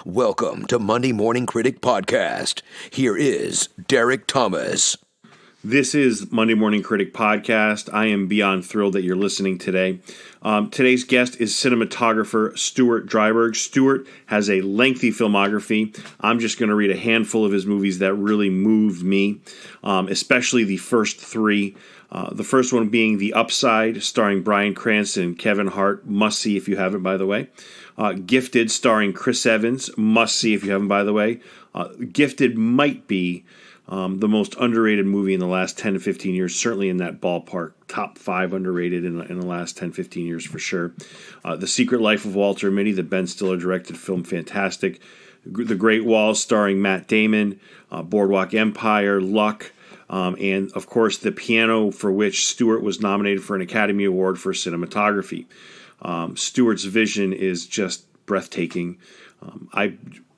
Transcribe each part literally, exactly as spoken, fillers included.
Welcome to Monday Morning Critic Podcast. Here is Derek Thomas. This is Monday Morning Critic Podcast. I am beyond thrilled that you're listening today. Um, today's guest is cinematographer Stuart Dryburgh. Stuart has a lengthy filmography. I'm just going to read a handful of his movies that really moved me, um, especially the first three. Uh, the first one being The Upside, starring Bryan Cranston and Kevin Hart. Must see if you haven't, by the way. Uh, Gifted, starring Chris Evans. Must see if you haven't, by the way. Uh, Gifted might be um, the most underrated movie in the last ten to fifteen years, certainly in that ballpark. Top five underrated in, in the last ten, fifteen years for sure. Uh, the Secret Life of Walter Mitty, the Ben Stiller directed film, fantastic. The Great Wall, starring Matt Damon. Uh, Boardwalk Empire, Luck. Um, and, of course, The Piano, for which Stuart was nominated for an Academy Award for cinematography. Um, Stuart's vision is just breathtaking. Um, I,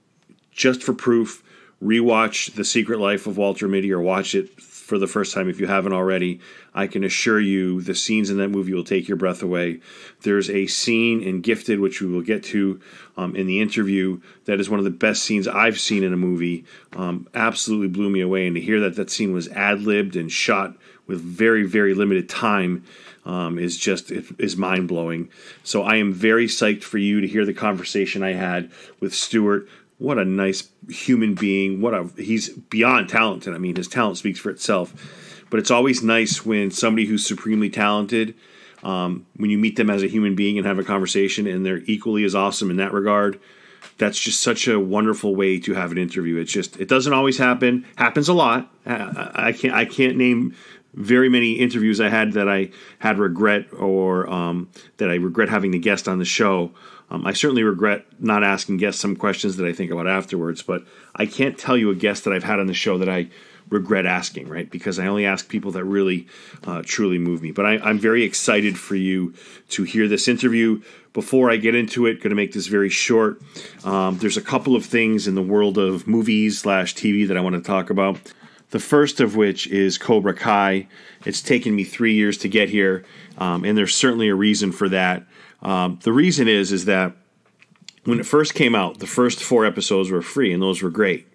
just for proof, rewatch The Secret Life of Walter Mitty or watch it for the first time if you haven't already. I can assure you the scenes in that movie will take your breath away. There's a scene in Gifted, which we will get to um, in the interview, that is one of the best scenes I've seen in a movie. Um, absolutely blew me away. And to hear that that scene was ad-libbed and shot with very, very limited time um, is just it, is mind-blowing. So I am very psyched for you to hear the conversation I had with Stuart. What a nice human being. What a he's beyond talented. I mean, his talent speaks for itself. But it's always nice when somebody who's supremely talented, um, when you meet them as a human being and have a conversation and they're equally as awesome in that regard. That's just such a wonderful way to have an interview. It's just, it doesn't always happen. Happens a lot. I, I can't I can't name very many interviews I had that I had regret or um, that I regret having the guest on the show. Um, I certainly regret not asking guests some questions that I think about afterwards, but I can't tell you a guest that I've had on the show that I regret asking, right? Because I only ask people that really, uh, truly move me. But I, I'm very excited for you to hear this interview. Before I get into it, going to make this very short. Um, there's a couple of things in the world of movies slash T V that I want to talk about. The first of which is Cobra Kai. It's taken me three years to get here, um, and there's certainly a reason for that. Um, the reason is is that when it first came out, the first four episodes were free, and those were great.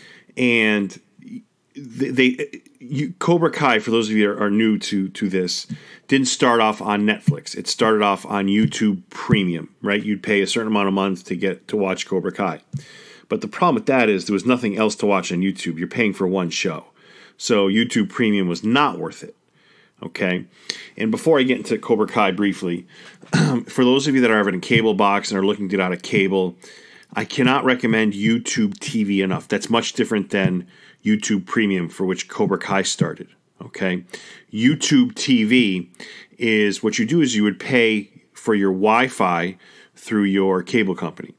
And they, they you, Cobra Kai, for those of you that are new to to this, didn't start off on Netflix. It started off on YouTube Premium, right? You'd pay a certain amount a month to get to watch Cobra Kai. But the problem with that is there was nothing else to watch on YouTube. You're paying for one show. So YouTube Premium was not worth it. Okay? And before I get into Cobra Kai briefly, for those of you that are having a cable box and are looking to get out of cable, I cannot recommend YouTube T V enough. That's much different than YouTube Premium, for which Cobra Kai started. Okay? YouTube T V is what you do is you would pay for your Wi-Fi through your cable company.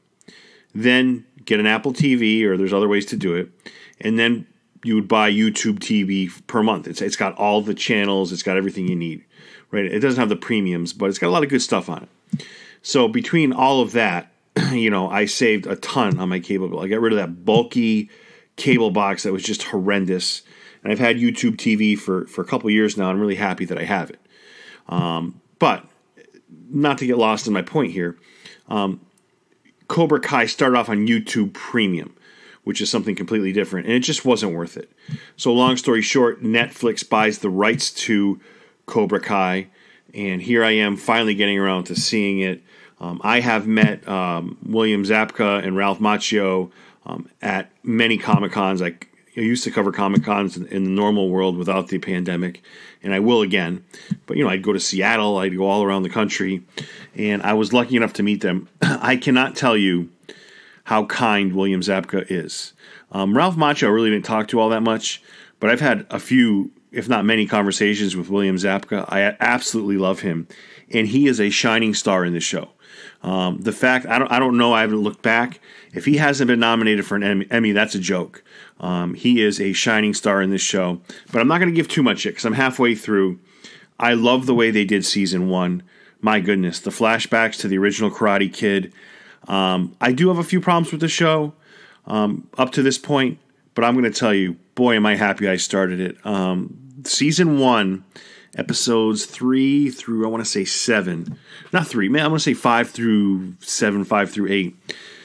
Then get an Apple T V, or there's other ways to do it, and then you would buy YouTube T V per month. It's it's got all the channels, it's got everything you need, right? It doesn't have the premiums, but it's got a lot of good stuff on it. So between all of that, you know, I saved a ton on my cable bill. I got rid of that bulky cable box that was just horrendous, and I've had YouTube T V for for a couple of years now. I'm really happy that I have it. Um, but not to get lost in my point here. Um, Cobra Kai started off on YouTube Premium, which is something completely different, and it just wasn't worth it. So long story short, Netflix buys the rights to Cobra Kai, and here I am finally getting around to seeing it. Um, I have met um, William Zabka and Ralph Macchio um, at many Comic-Cons. I, I used to cover Comic-Cons in, in the normal world without the pandemic, and I will again. But, you know, I'd go to Seattle, I'd go all around the country, and I was lucky enough to meet them. I cannot tell you how kind William Zabka is. Um, Ralph Macchio I really didn't talk to all that much, but I've had a few, if not many, conversations with William Zabka. I absolutely love him, and he is a shining star in this show. Um, the fact, I don't I don't know, I haven't looked back. If he hasn't been nominated for an Emmy, that's a joke. Um, he is a shining star in this show. But I'm not going to give too much yet because I'm halfway through. I love the way they did season one. My goodness, the flashbacks to the original Karate Kid. Um, I do have a few problems with the show um, up to this point, but I'm going to tell you, boy, am I happy I started it. Um, season one, episodes three through, I want to say seven. Not three, man, I want to say five through seven, five through eight.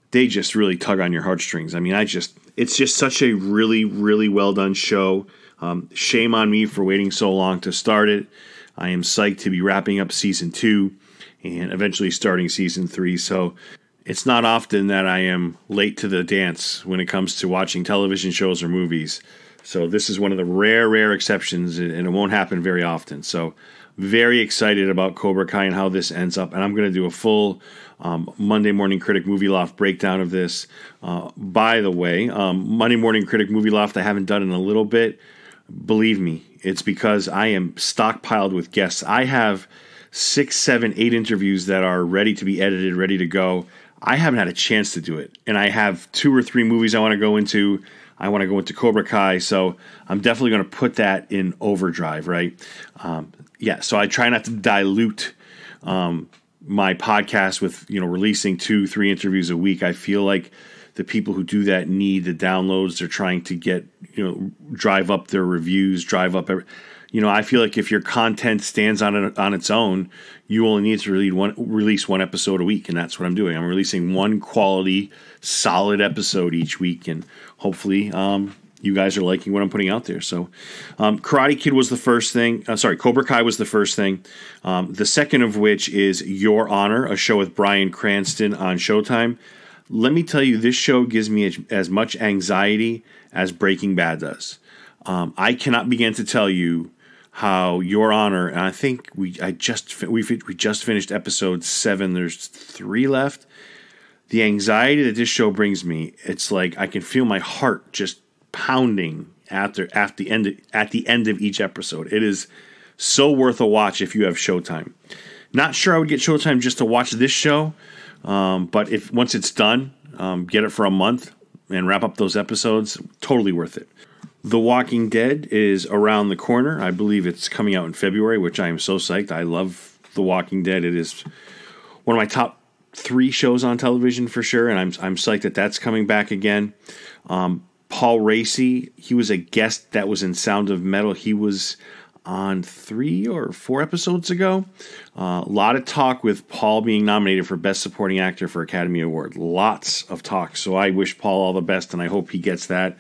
they just really tug on your heartstrings. I mean, I just, it's just such a really, really well done show. Um, shame on me for waiting so long to start it. I am psyched to be wrapping up season two and eventually starting season three. So it's not often that I am late to the dance when it comes to watching television shows or movies. So this is one of the rare, rare exceptions, and it won't happen very often. So very excited about Cobra Kai and how this ends up. And I'm going to do a full um, Monday Morning Critic Movie Loft breakdown of this. Uh, by the way, um, Monday Morning Critic Movie Loft I haven't done in a little bit. Believe me, it's because I am stockpiled with guests. I have six, seven, eight interviews that are ready to be edited, ready to go. I haven't had a chance to do it. And I have two or three movies I want to go into. I want to go into Cobra Kai, so I'm definitely going to put that in overdrive, right? Um, yeah, so I try not to dilute um, my podcast with, you know, releasing two, three interviews a week. I feel like the people who do that need the downloads. They're trying to get, you know, drive up their reviews, drive up every, you know, I feel like if your content stands on it, on its own, you only need to release one, release one episode a week, and that's what I'm doing. I'm releasing one quality, solid episode each week, and hopefully um, you guys are liking what I'm putting out there. So um, Karate Kid was the first thing. Uh, sorry, Cobra Kai was the first thing. Um, the second of which is Your Honor, a show with Bryan Cranston on Showtime. Let me tell you, this show gives me as, as much anxiety as Breaking Bad does. Um, I cannot begin to tell you how Your Honor, and I think we I just we we just finished episode seven. There's three left. The anxiety that this show brings me, it's like I can feel my heart just pounding after at the end of, at the end of each episode. It is so worth a watch if you have Showtime. Not sure I would get Showtime just to watch this show, um, but if once it's done, um, get it for a month and wrap up those episodes. Totally worth it. The Walking Dead is around the corner. I believe it's coming out in February, which I am so psyched. I love The Walking Dead. It is one of my top three shows on television for sure, and I'm I'm psyched that that's coming back again. Um, Paul Raci, he was a guest that was in Sound of Metal. He was on three or four episodes ago. Uh, a lot of talk with Paul being nominated for Best Supporting Actor for Academy Award. Lots of talk. So I wish Paul all the best, and I hope he gets that.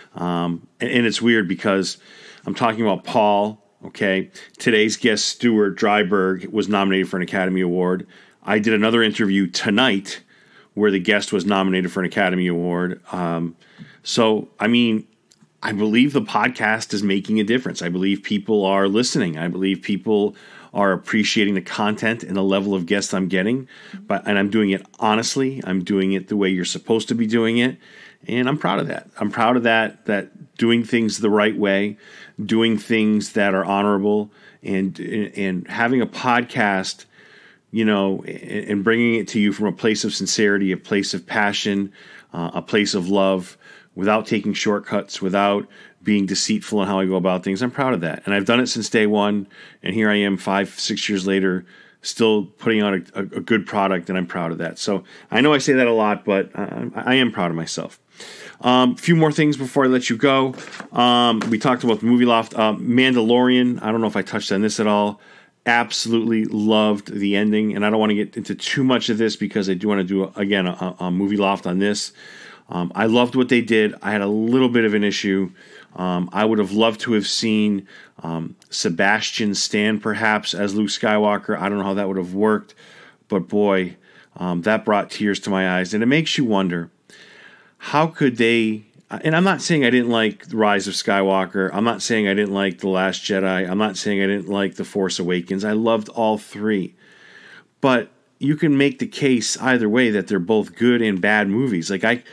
Um, and, and it's weird because I'm talking about Paul, okay? Today's guest, Stuart Dryburgh, was nominated for an Academy Award. I did another interview tonight where the guest was nominated for an Academy Award. Um, so, I mean, I believe the podcast is making a difference. I believe people are listening. I believe people are appreciating the content and the level of guests I'm getting. But and I'm doing it honestly. I'm doing it the way you're supposed to be doing it. And I'm proud of that. I'm proud of that, that doing things the right way, doing things that are honorable, and and having a podcast, you know, and bringing it to you from a place of sincerity, a place of passion, uh, a place of love, without taking shortcuts, without being deceitful in how I go about things. I'm proud of that. And I've done it since day one, and here I am five, six years later, still putting out a, a, a good product, and I'm proud of that. So I know I say that a lot, but I, I am proud of myself. A um, few more things before I let you go. Um, we talked about the Movie Loft. Uh, Mandalorian, I don't know if I touched on this at all. Absolutely loved the ending, and I don't want to get into too much of this because I do want to do, again, a, a Movie Loft on this. Um, I loved what they did. I had a little bit of an issue. Um, I would have loved to have seen um, Sebastian Stan perhaps as Luke Skywalker. I don't know how that would have worked, but boy, um, that brought tears to my eyes. And it makes you wonder, how could they, and I'm not saying I didn't like The Rise of Skywalker. I'm not saying I didn't like The Last Jedi. I'm not saying I didn't like The Force Awakens. I loved all three. But you can make the case either way that they're both good and bad movies. Like I,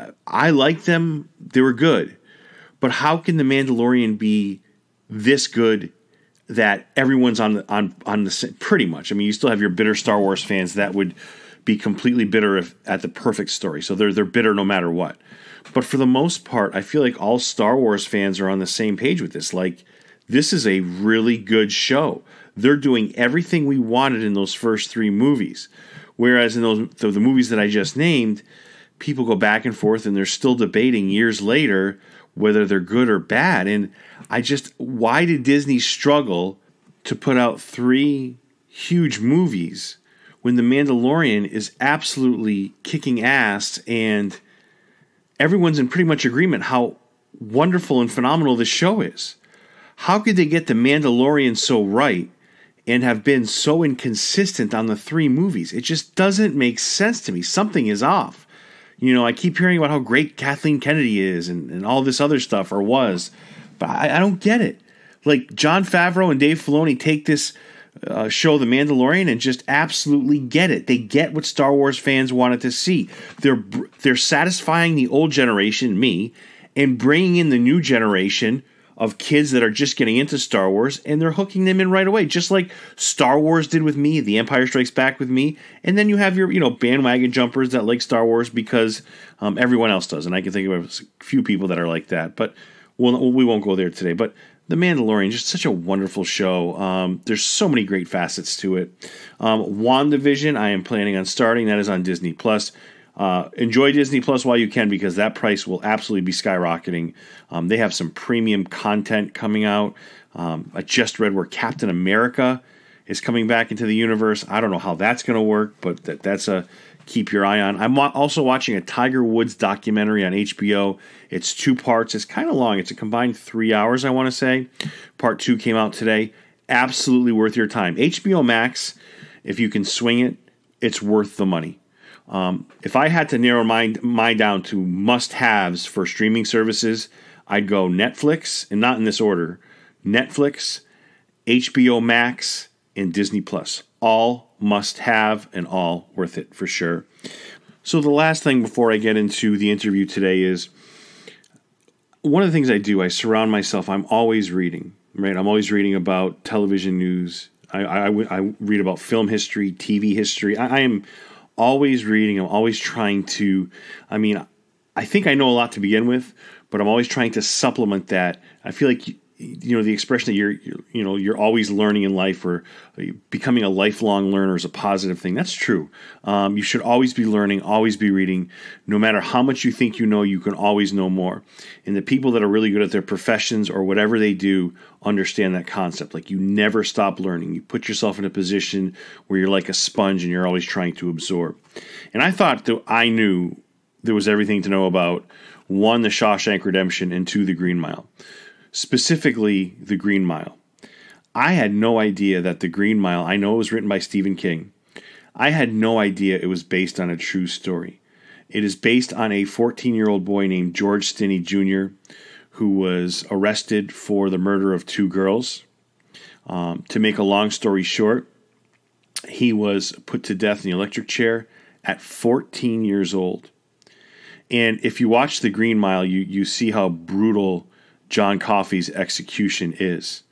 I liked them. They were good. But how can The Mandalorian be this good that everyone's on the, on on the pretty much? I mean, you still have your bitter Star Wars fans that would be completely bitter if, at the perfect story. So they're they're bitter no matter what. But for the most part, I feel like all Star Wars fans are on the same page with this. Like, this is a really good show. They're doing everything we wanted in those first three movies. Whereas in those the, the movies that I just named, people go back and forth and they're still debating years later whether they're good or bad. And I just, why did Disney struggle to put out three huge movies when The Mandalorian is absolutely kicking ass and everyone's in pretty much agreement how wonderful and phenomenal this show is? How could they get The Mandalorian so right and have been so inconsistent on the three movies? It just doesn't make sense to me. Something is off. You know, I keep hearing about how great Kathleen Kennedy is and, and all this other stuff, or was, but I, I don't get it. Like, Jon Favreau and Dave Filoni take this uh, show, The Mandalorian, and just absolutely get it. They get what Star Wars fans wanted to see. They're they're satisfying the old generation, me, and bringing in the new generation of kids that are just getting into Star Wars, and they're hooking them in right away, just like Star Wars did with me, The Empire Strikes Back with me, and then you have your, you know, bandwagon jumpers that like Star Wars because um, everyone else does, and I can think of a few people that are like that, but we'll, we won't go there today. But The Mandalorian, just such a wonderful show. Um, there's so many great facets to it. Um, WandaVision, I am planning on starting. That is on Disney Plus. Uh, enjoy Disney Plus while you can, because that price will absolutely be skyrocketing. Um, they have some premium content coming out. Um, I just read where Captain America is coming back into the universe. I don't know how that's going to work, but that, that's a keep your eye on. I'm wa- also watching a Tiger Woods documentary on H B O. It's two parts. It's kind of long. It's a combined three hours, I want to say. Part two came out today. Absolutely worth your time. H B O Max, if you can swing it, it's worth the money. Um, if I had to narrow mine, mine down to must-haves for streaming services, I'd go Netflix, and not in this order, Netflix, H B O Max, and Disney Plus. All must-have and all worth it for sure. So the last thing before I get into the interview today is, one of the things I do, I surround myself, I'm always reading, right? I'm always reading about television news. I, I, I read about film history, T V history. I, I am always reading. I'm always trying to, I mean, I think I know a lot to begin with, but I'm always trying to supplement that. I feel like, you know, the expression that you're, you're you know, you're always learning in life, or becoming a lifelong learner, is a positive thing. That's true. Um, you should always be learning, always be reading. No matter how much you think you know, you can always know more. And the people that are really good at their professions or whatever they do understand that concept. Like, you never stop learning. You put yourself in a position where you're like a sponge and you're always trying to absorb. And I thought that I knew there was everything to know about, one, The Shawshank Redemption, and two, The Green Mile. Specifically, The Green Mile. I had no idea that The Green Mile, I know it was written by Stephen King. I had no idea it was based on a true story. It is based on a fourteen-year-old boy named George Stinney Junior, who was arrested for the murder of two girls. Um, to make a long story short, he was put to death in the electric chair at fourteen years old. And if you watch The Green Mile, you, you see how brutal John Coffey's execution is.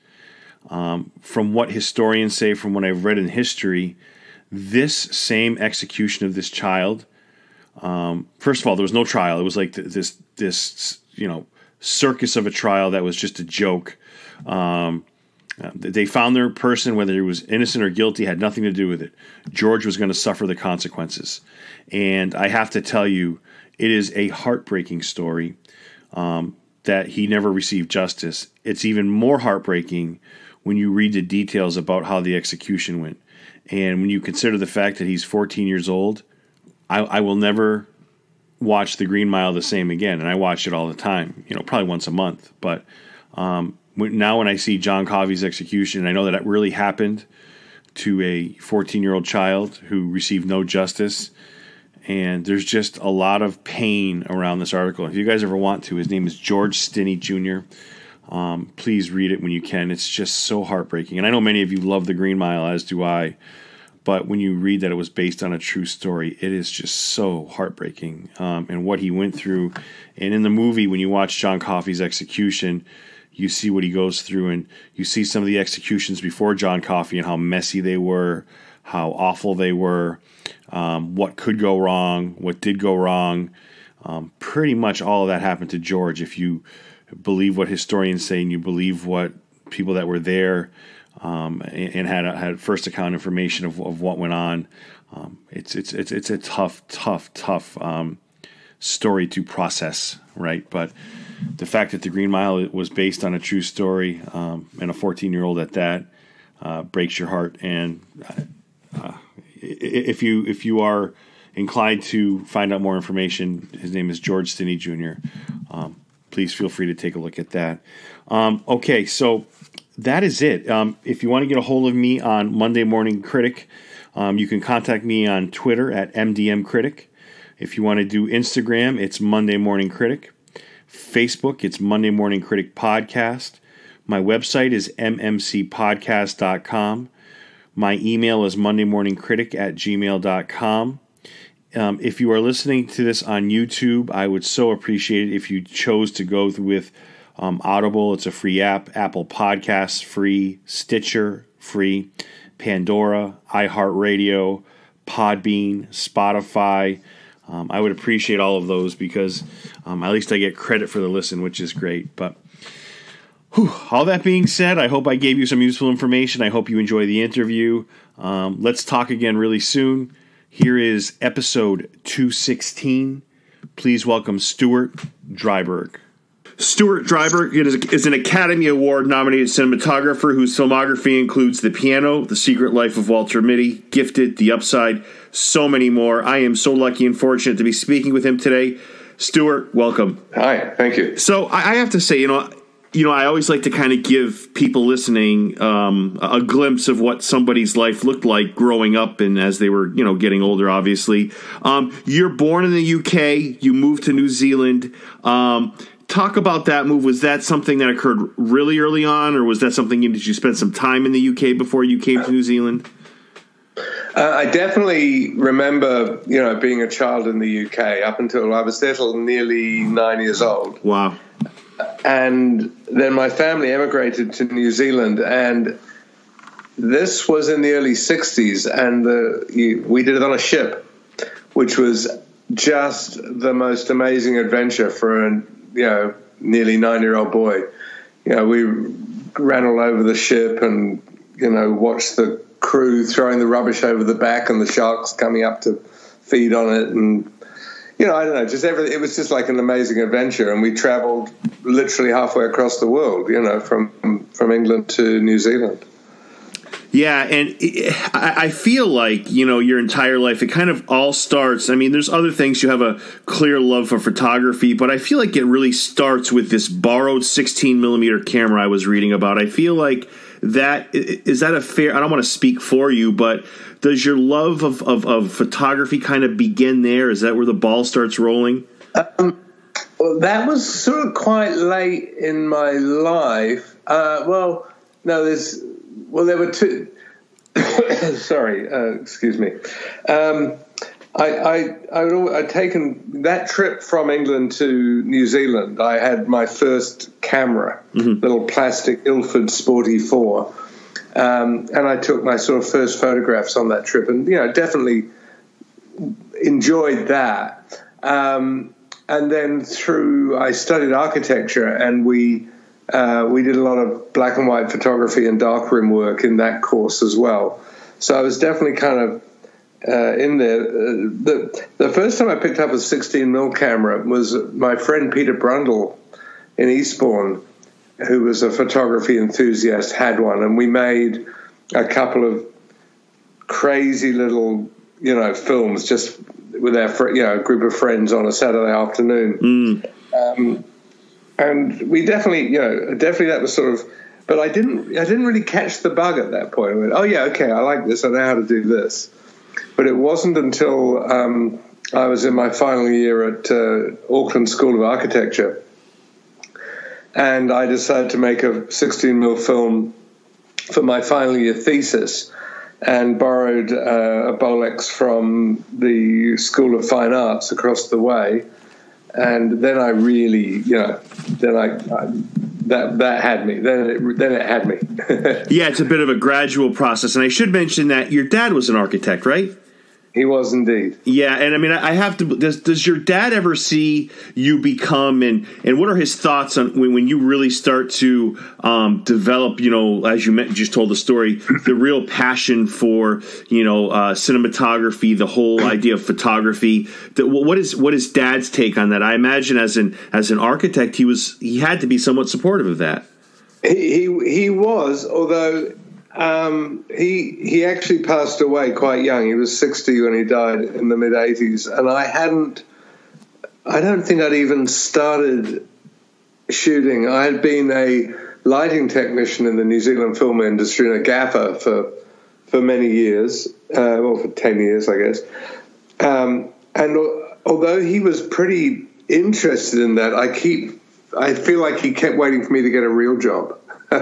Um, from what historians say, from what I've read in history, this same execution of this child, um, first of all, there was no trial. It was like this, this, you know, circus of a trial that was just a joke. Um, they found their person, whether he was innocent or guilty, had nothing to do with it. George was going to suffer the consequences. And I have to tell you, it is a heartbreaking story. Um, that he never received justice. It's even more heartbreaking when you read the details about how the execution went. And when you consider the fact that he's fourteen years old, I, I will never watch The Green Mile the same again. And I watch it all the time, you know, probably once a month. But um, when, now when I see John Coffey's execution, I know that it really happened to a fourteen-year-old child who received no justice. And there's just a lot of pain around this article. If you guys ever want to, his name is George Stinney Junior Um, please read it when you can. It's just so heartbreaking. And I know many of you love The Green Mile, as do I. But when you read that it was based on a true story, it is just so heartbreaking. Um, and what he went through. And in the movie, when you watch John Coffey's execution, you see what he goes through. And you see some of the executions before John Coffey and how messy they were, how awful they were. Um, what could go wrong, what did go wrong. Um, pretty much all of that happened to George. If you believe what historians say and you believe what people that were there um, and, and had had first account information of, of what went on, um, it's it's it's it's a tough, tough, tough um, story to process, right? But the fact that The Green Mile was based on a true story um, and a fourteen-year-old at that uh, breaks your heart. And uh, if you if you are inclined to find out more information, his name is George Stinney Junior Um, please feel free to take a look at that. Um, okay, so that is it. Um, if you want to get a hold of me on Monday Morning Critic, um, you can contact me on Twitter at M D M Critic. If you want to do Instagram, it's Monday Morning Critic. Facebook, it's Monday Morning Critic Podcast. My website is m m c podcast dot com. My email is mondaymorningcritic at gmail dot com. Um, if you are listening to this on YouTube, I would so appreciate it if you chose to go with um, Audible. It's a free app. Apple Podcasts, free. Stitcher, free. Pandora, iHeartRadio, Podbean, Spotify. Um, I would appreciate all of those because um, at least I get credit for the listen, which is great. But whew, all that being said, I hope I gave you some useful information. I hope you enjoy the interview. Um, let's talk again really soon. Here is episode two sixteen. Please welcome Stuart Dryburgh. Stuart Dryburgh is, is an Academy Award-nominated cinematographer whose filmography includes The Piano, The Secret Life of Walter Mitty, Gifted, The Upside, so many more. I am so lucky and fortunate to be speaking with him today. Stuart, welcome. Hi, thank you. So I, I have to say, you know, you know, I always like to kind of give people listening um, a glimpse of what somebody's life looked like growing up and as they were, you know, getting older, obviously. Um, you're born in the U K. You moved to New Zealand. Um, talk about that move. Was that something that occurred really early on, or was that something you, did you spend some time in the U K before you came to New Zealand? Uh, I definitely remember, you know, being a child in the U K up until I was there till nearly nine years old. Wow. And then my family emigrated to New Zealand, and this was in the early sixties, and the, you, we did it on a ship, which was just the most amazing adventure for a you know nearly nine-year-old boy. You know, we ran all over the ship and, you know, watched the crew throwing the rubbish over the back and the sharks coming up to feed on it, and you know, I don't know, just everything. It was just like an amazing adventure, and we traveled literally halfway across the world, you know, from from England to New Zealand. Yeah, and I feel like, you know, your entire life, it kind of all starts. I mean, there's other things. You have a clear love for photography, but I feel like it really starts with this borrowed sixteen millimeter camera I was reading about. I feel like that, is that a fair, I don't want to speak for you, but does your love of, of, of photography kind of begin there? Is that where the ball starts rolling? Um, well, that was sort of quite late in my life. Uh, well, no, there's, well, there were two, sorry, uh, excuse me. Um, I, I, I'd, I'd taken that trip from England to New Zealand. I had my first camera, mm-hmm. little plastic Ilford Sporty four. Um, and I took my sort of first photographs on that trip, and, you know, definitely enjoyed that. Um, and then through, I studied architecture, and we uh, we did a lot of black and white photography and darkroom work in that course as well. So I was definitely kind of uh, in there. Uh, the the first time I picked up a sixteen mil camera was my friend Peter Brundle in Eastbourne, who was a photography enthusiast, had one, and we made a couple of crazy little, you know, films just with our, fr- you know, group of friends on a Saturday afternoon. Mm. Um, and we definitely, you know, definitely that was sort of, but I didn't, I didn't really catch the bug at that point. I went, oh yeah, okay, I like this, I know how to do this. But it wasn't until um, I was in my final year at uh, Auckland School of Architecture, and I decided to make a sixteen mil film for my final year thesis, and borrowed uh, a Bolex from the School of Fine Arts across the way. And then I really, you know, then I, I that that had me. Then it, then it had me. Yeah, it's a bit of a gradual process. And I should mention that your dad was an architect, right? He was indeed. Yeah, and I mean, I have to. Does does your dad ever see you become, and and what are his thoughts on when, when you really start to um, develop? You know, as you met, just told the story, the real passion for, you know, uh, cinematography, the whole idea of photography. The, what is what is Dad's take on that? I imagine as an as an architect, he was he had to be somewhat supportive of that. He he, he was, although Um, he he actually passed away quite young. He was sixty when he died in the mid eighties, and I hadn't. I don't think I'd even started shooting. I had been a lighting technician in the New Zealand film industry and a gaffer for for many years, uh, well, for ten years, I guess. Um, and although he was pretty interested in that, I keep. I feel like he kept waiting for me to get a real job.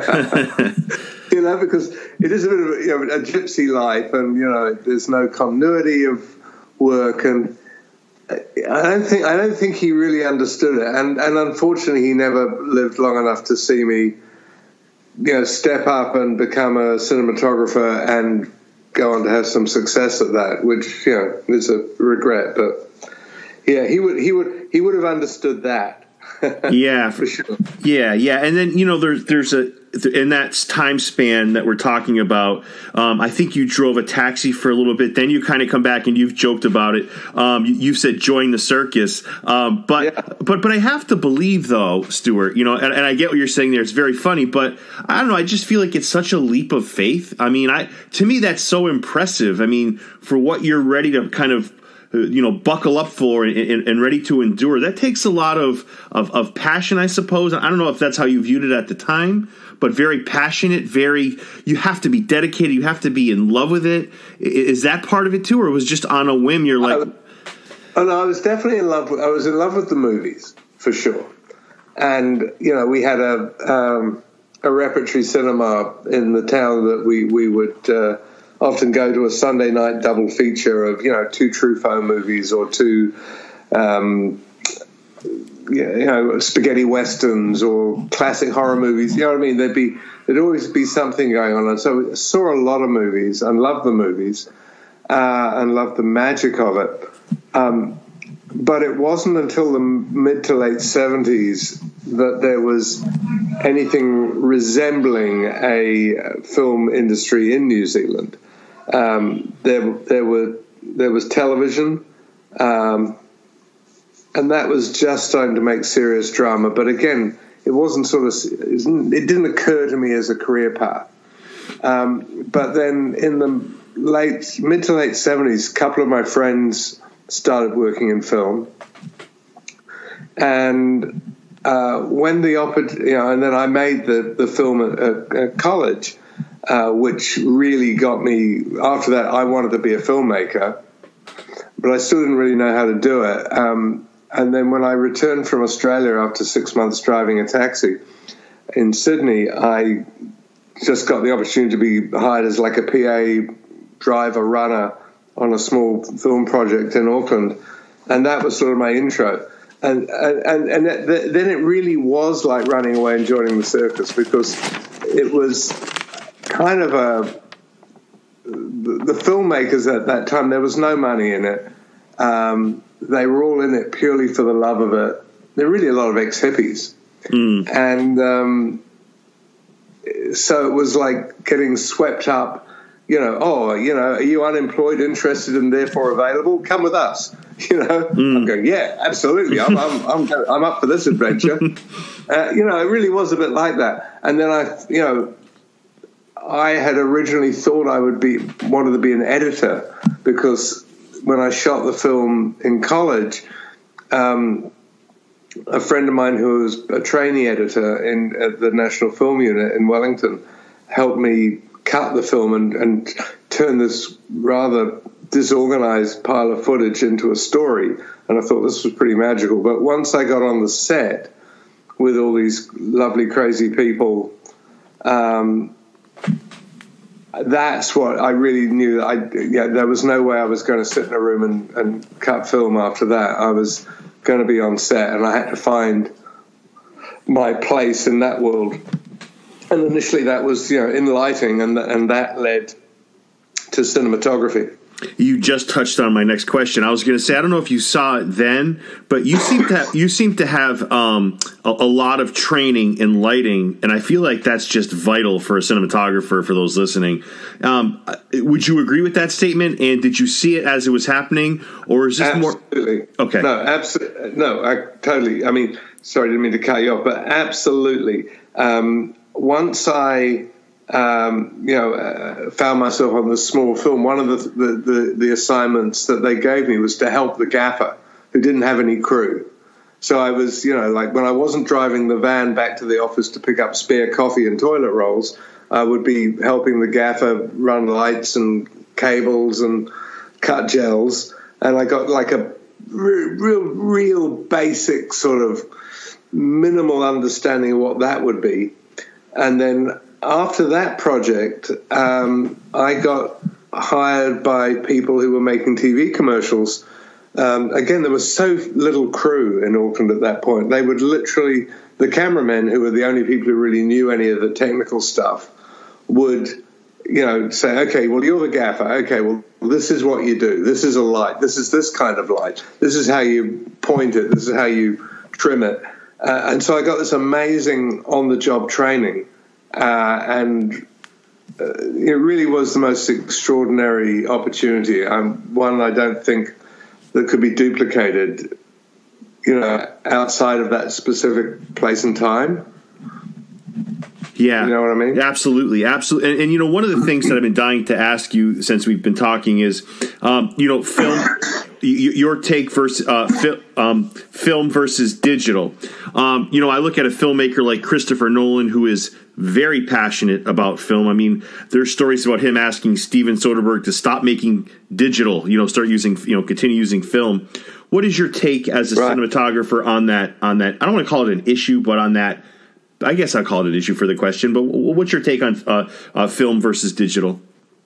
You know, because it is a bit of a, you know, a gypsy life, and you know, there's no continuity of work, and I don't think I don't think he really understood it, and and unfortunately, he never lived long enough to see me, you know, step up and become a cinematographer and go on to have some success at that, which you know is a regret, but yeah, he would he would he would have understood that. Yeah, for sure. Yeah, yeah, and then you know, there's there's a in that time span that we're talking about. Um, I think you drove a taxi for a little bit, then you kind of come back and you've joked about it. Um, you, you said join the circus, um, but yeah. but but I have to believe though, Stuart. You know, and, and I get what you're saying there. It's very funny, but I don't know. I just feel like it's such a leap of faith. I mean, I to me that's so impressive. I mean, for what you're ready to kind of. You know, buckle up for and, and, and ready to endure. That takes a lot of, of, of passion, I suppose. I don't know if that's how you viewed it at the time, but very passionate, very, you have to be dedicated. You have to be in love with it. Is that part of it too? Or was it just on a whim? You're like, oh no, I was definitely in love with, I was in love with the movies for sure. And, you know, we had a, um, a repertory cinema in the town that we, we would, uh, often go to a Sunday night double feature of, you know, two Truffaut movies or two, um, you know, spaghetti westerns or classic horror movies. You know what I mean? There'd be there'd always be something going on. And so I saw a lot of movies and loved the movies uh, and loved the magic of it. Um, but it wasn't until the mid to late seventies that there was anything resembling a film industry in New Zealand. Um, there, there were there was television, um, and that was just starting to make serious drama. But again, it wasn't sort of it didn't occur to me as a career path. Um, but then in the late mid to late seventies, a couple of my friends started working in film, and uh, when the opportunity, you know, and then I made the the film at, at, at college. Uh, which really got me, after that, I wanted to be a filmmaker, but I still didn't really know how to do it. Um, and then when I returned from Australia after six months driving a taxi in Sydney, I just got the opportunity to be hired as like a P A driver runner on a small film project in Auckland. And that was sort of my intro. And, and, and th- then it really was like running away and joining the circus, because it was kind of a the filmmakers at that time, there was no money in it. Um, they were all in it purely for the love of it. They're really a lot of ex-hippies. Mm. And um, so it was like getting swept up, you know, oh, you know, are you unemployed, interested, and therefore available? Come with us. You know, mm. I'm going, yeah, absolutely. I'm, I'm, I'm, I'm up for this adventure. uh, you know, it really was a bit like that. And then I, you know, I had originally thought I would be wanted to be an editor, because when I shot the film in college, um, a friend of mine who was a trainee editor in at the National Film Unit in Wellington helped me cut the film and, and turn this rather disorganized pile of footage into a story. And I thought this was pretty magical. But once I got on the set with all these lovely, crazy people, um, that's what I really knew. I yeah, there was no way I was going to sit in a room and, and cut film after that. I was going to be on set, and I had to find my place in that world. And initially, that was you know in lighting, and and that led to cinematography. You just touched on my next question. I was going to say, I don't know if you saw it then, but you seem to have, you seem to have um, a, a lot of training in lighting, and I feel like that's just vital for a cinematographer. For those listening, um, would you agree with that statement? And did you see it as it was happening, or is this absolutely. more okay? No, absolutely. No, I totally. I mean, sorry, I didn't mean to cut you off, but absolutely. Um, once I um, you know, uh, found myself on the small film. One of the, the, the, the assignments that they gave me was to help the gaffer, who didn't have any crew. So I was, you know, like when I wasn't driving the van back to the office to pick up spare coffee and toilet rolls, I would be helping the gaffer run lights and cables and cut gels. And I got like a real, real, real basic sort of minimal understanding of what that would be. And then after that project, um, I got hired by people who were making T V commercials. Um, again, there was so little crew in Auckland at that point. They would literally, the cameramen, who were the only people who really knew any of the technical stuff, would, you know, say, okay, well, you're the gaffer. Okay, well, this is what you do. This is a light. This is this kind of light. This is how you point it. This is how you trim it. Uh, and so I got this amazing on-the-job training, uh, and uh, it really was the most extraordinary opportunity. Um, one I don't think that could be duplicated, you know, outside of that specific place and time. Yeah. You know what I mean? Absolutely. Absolutely. And, and, you know, one of the things that I've been dying to ask you since we've been talking is, um, you know, film, your take versus uh, fi- um, film versus digital. Um, you know, I look at a filmmaker like Christopher Nolan, who is very passionate about film. I mean, there's stories about him asking Steven Soderbergh to stop making digital, you know, start using, you know, continue using film. What is your take as a right. cinematographer on that, on that? I don't want to call it an issue, but on that, I guess I'll call it an issue for the question, but what's your take on uh, uh, film versus digital?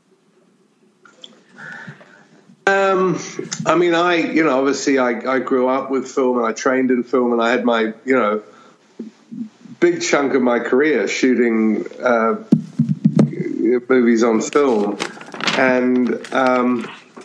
Um, I mean, I, you know, obviously I, I grew up with film and I trained in film and I had my, you know, big chunk of my career shooting uh, movies on film. And um,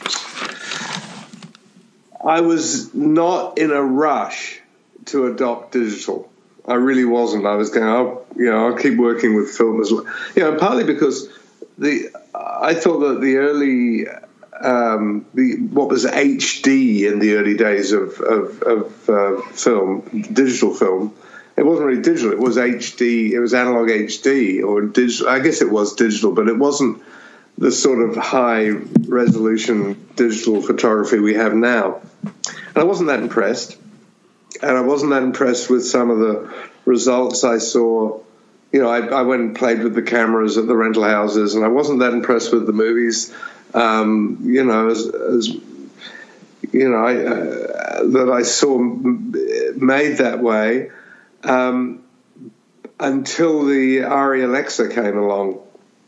I was not in a rush to adopt digital. I really wasn't. I was going, I'll, you know, I'll keep working with film as well. You know, partly because the I thought that the early, um, the what was H D in the early days of of, of uh, film, digital film. It wasn't really digital. It was H D. It was analog H D or digital. I guess it was digital, but it wasn't the sort of high resolution digital photography we have now. And I wasn't that impressed. And I wasn't that impressed with some of the results I saw. You know, I, I went and played with the cameras at the rental houses, and I wasn't that impressed with the movies. Um, you know, as, as you know, I, uh, that I saw made that way um, until the Arri Alexa came along,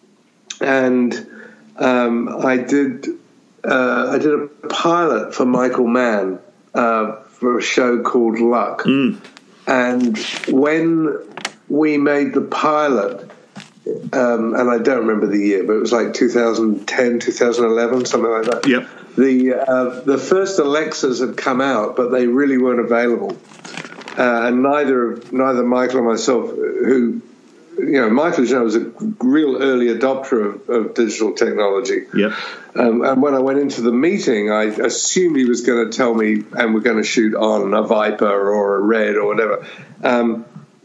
and um, I did uh, I did a pilot for Michael Mann. Uh, for a show called Luck. Mm. And when we made the pilot, um, and I don't remember the year, but it was like two thousand ten, two thousand eleven, something like that. Yep. The, uh, the first Alexas had come out, but they really weren't available. Uh, and neither neither Michael or myself, who, you know, Michael, as you know, was a real early adopter of, of digital technology. Yep. Um, and when I went into the meeting, I assumed he was going to tell me, and we're going to shoot on a Viper or a Red or whatever. Um,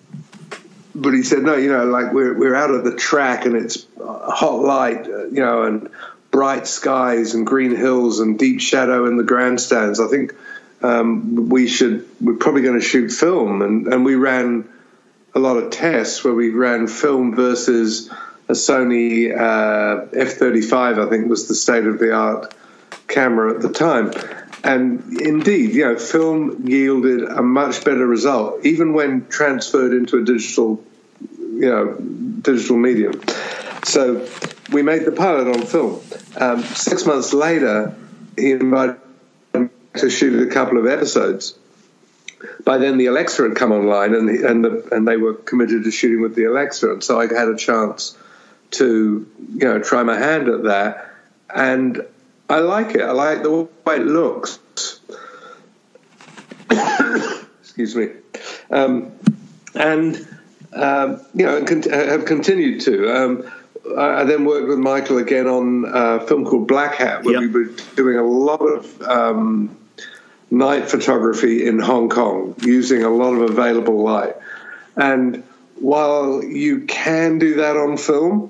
but he said, no, you know, like we're we're out at the track and it's hot light, uh, you know, and bright skies and green hills and deep shadow in the grandstands. I think um, we should, we're probably going to shoot film. And, and we ran a lot of tests where we ran film versus a Sony uh, F thirty-five, I think was the state-of-the-art camera at the time. And indeed, you know, film yielded a much better result, even when transferred into a digital, you know, digital medium. So we made the pilot on film. Um, six months later, he invited me to shoot a couple of episodes. By then, the Alexa had come online, and the, and the, and they were committed to shooting with the Alexa, and so I had a chance to, you know, try my hand at that, and I like it. I like the way it looks. Excuse me, um, and um, you know, have continued to. Um, I then worked with Michael again on a film called Black Hat, where yep. we were doing a lot of Um, night photography in Hong Kong using a lot of available light. And while you can do that on film,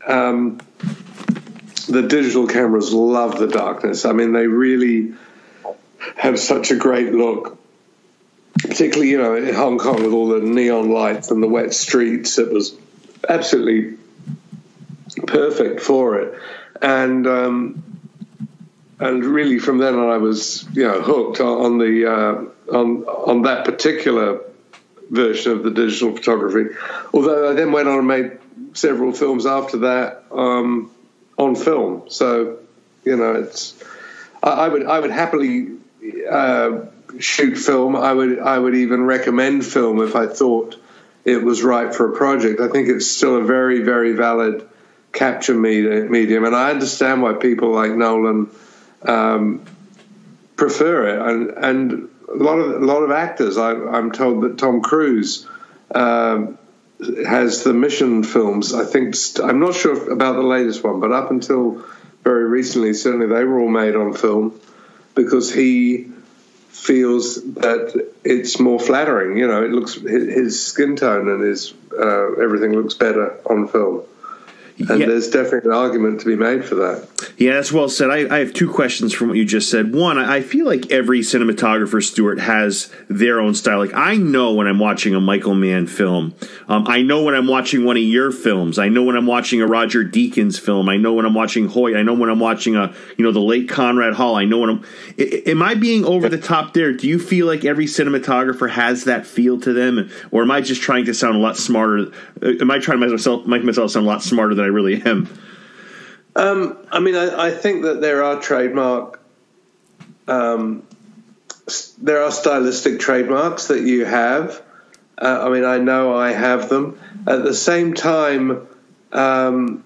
um, the digital cameras love the darkness. I mean, they really have such a great look, particularly, you know, in Hong Kong with all the neon lights and the wet streets. It was absolutely perfect for it. And um, and really from then on I was, you know, hooked on the uh, on on that particular version of the digital photography. Although I then went on and made several films after that um, on film. So, you know, it's I, I would I would happily uh, shoot film. I would I would even recommend film if I thought it was right for a project. I think it's still a very, very valid capture medium, and I understand why people like Nolan um, prefer it, and and a lot of a lot of actors. I, I'm told that Tom Cruise um, has the Mission films. I think I'm not sure about the latest one, but up until very recently, certainly they were all made on film because he feels that it's more flattering. You know, it looks his skin tone and his uh, everything looks better on film. And yeah. There's definitely an argument to be made for that. Yeah, that's well said. I, I have two questions from what you just said. One, I feel like every cinematographer, Stuart, has their own style. Like, I know when I'm watching a Michael Mann film. Um, I know when I'm watching one of your films. I know when I'm watching a Roger Deakins film. I know when I'm watching Hoyt. I know when I'm watching a, you know, the late Conrad Hall. I know when I'm... I, am I being over the top there? Do you feel like every cinematographer has that feel to them? Or am I just trying to sound a lot smarter? Am I trying to make myself, make myself sound a lot smarter than I really am? Um, I mean, I, I think that there are trademark, um, there are stylistic trademarks that you have. Uh, I mean, I know I have them. At the same time, um,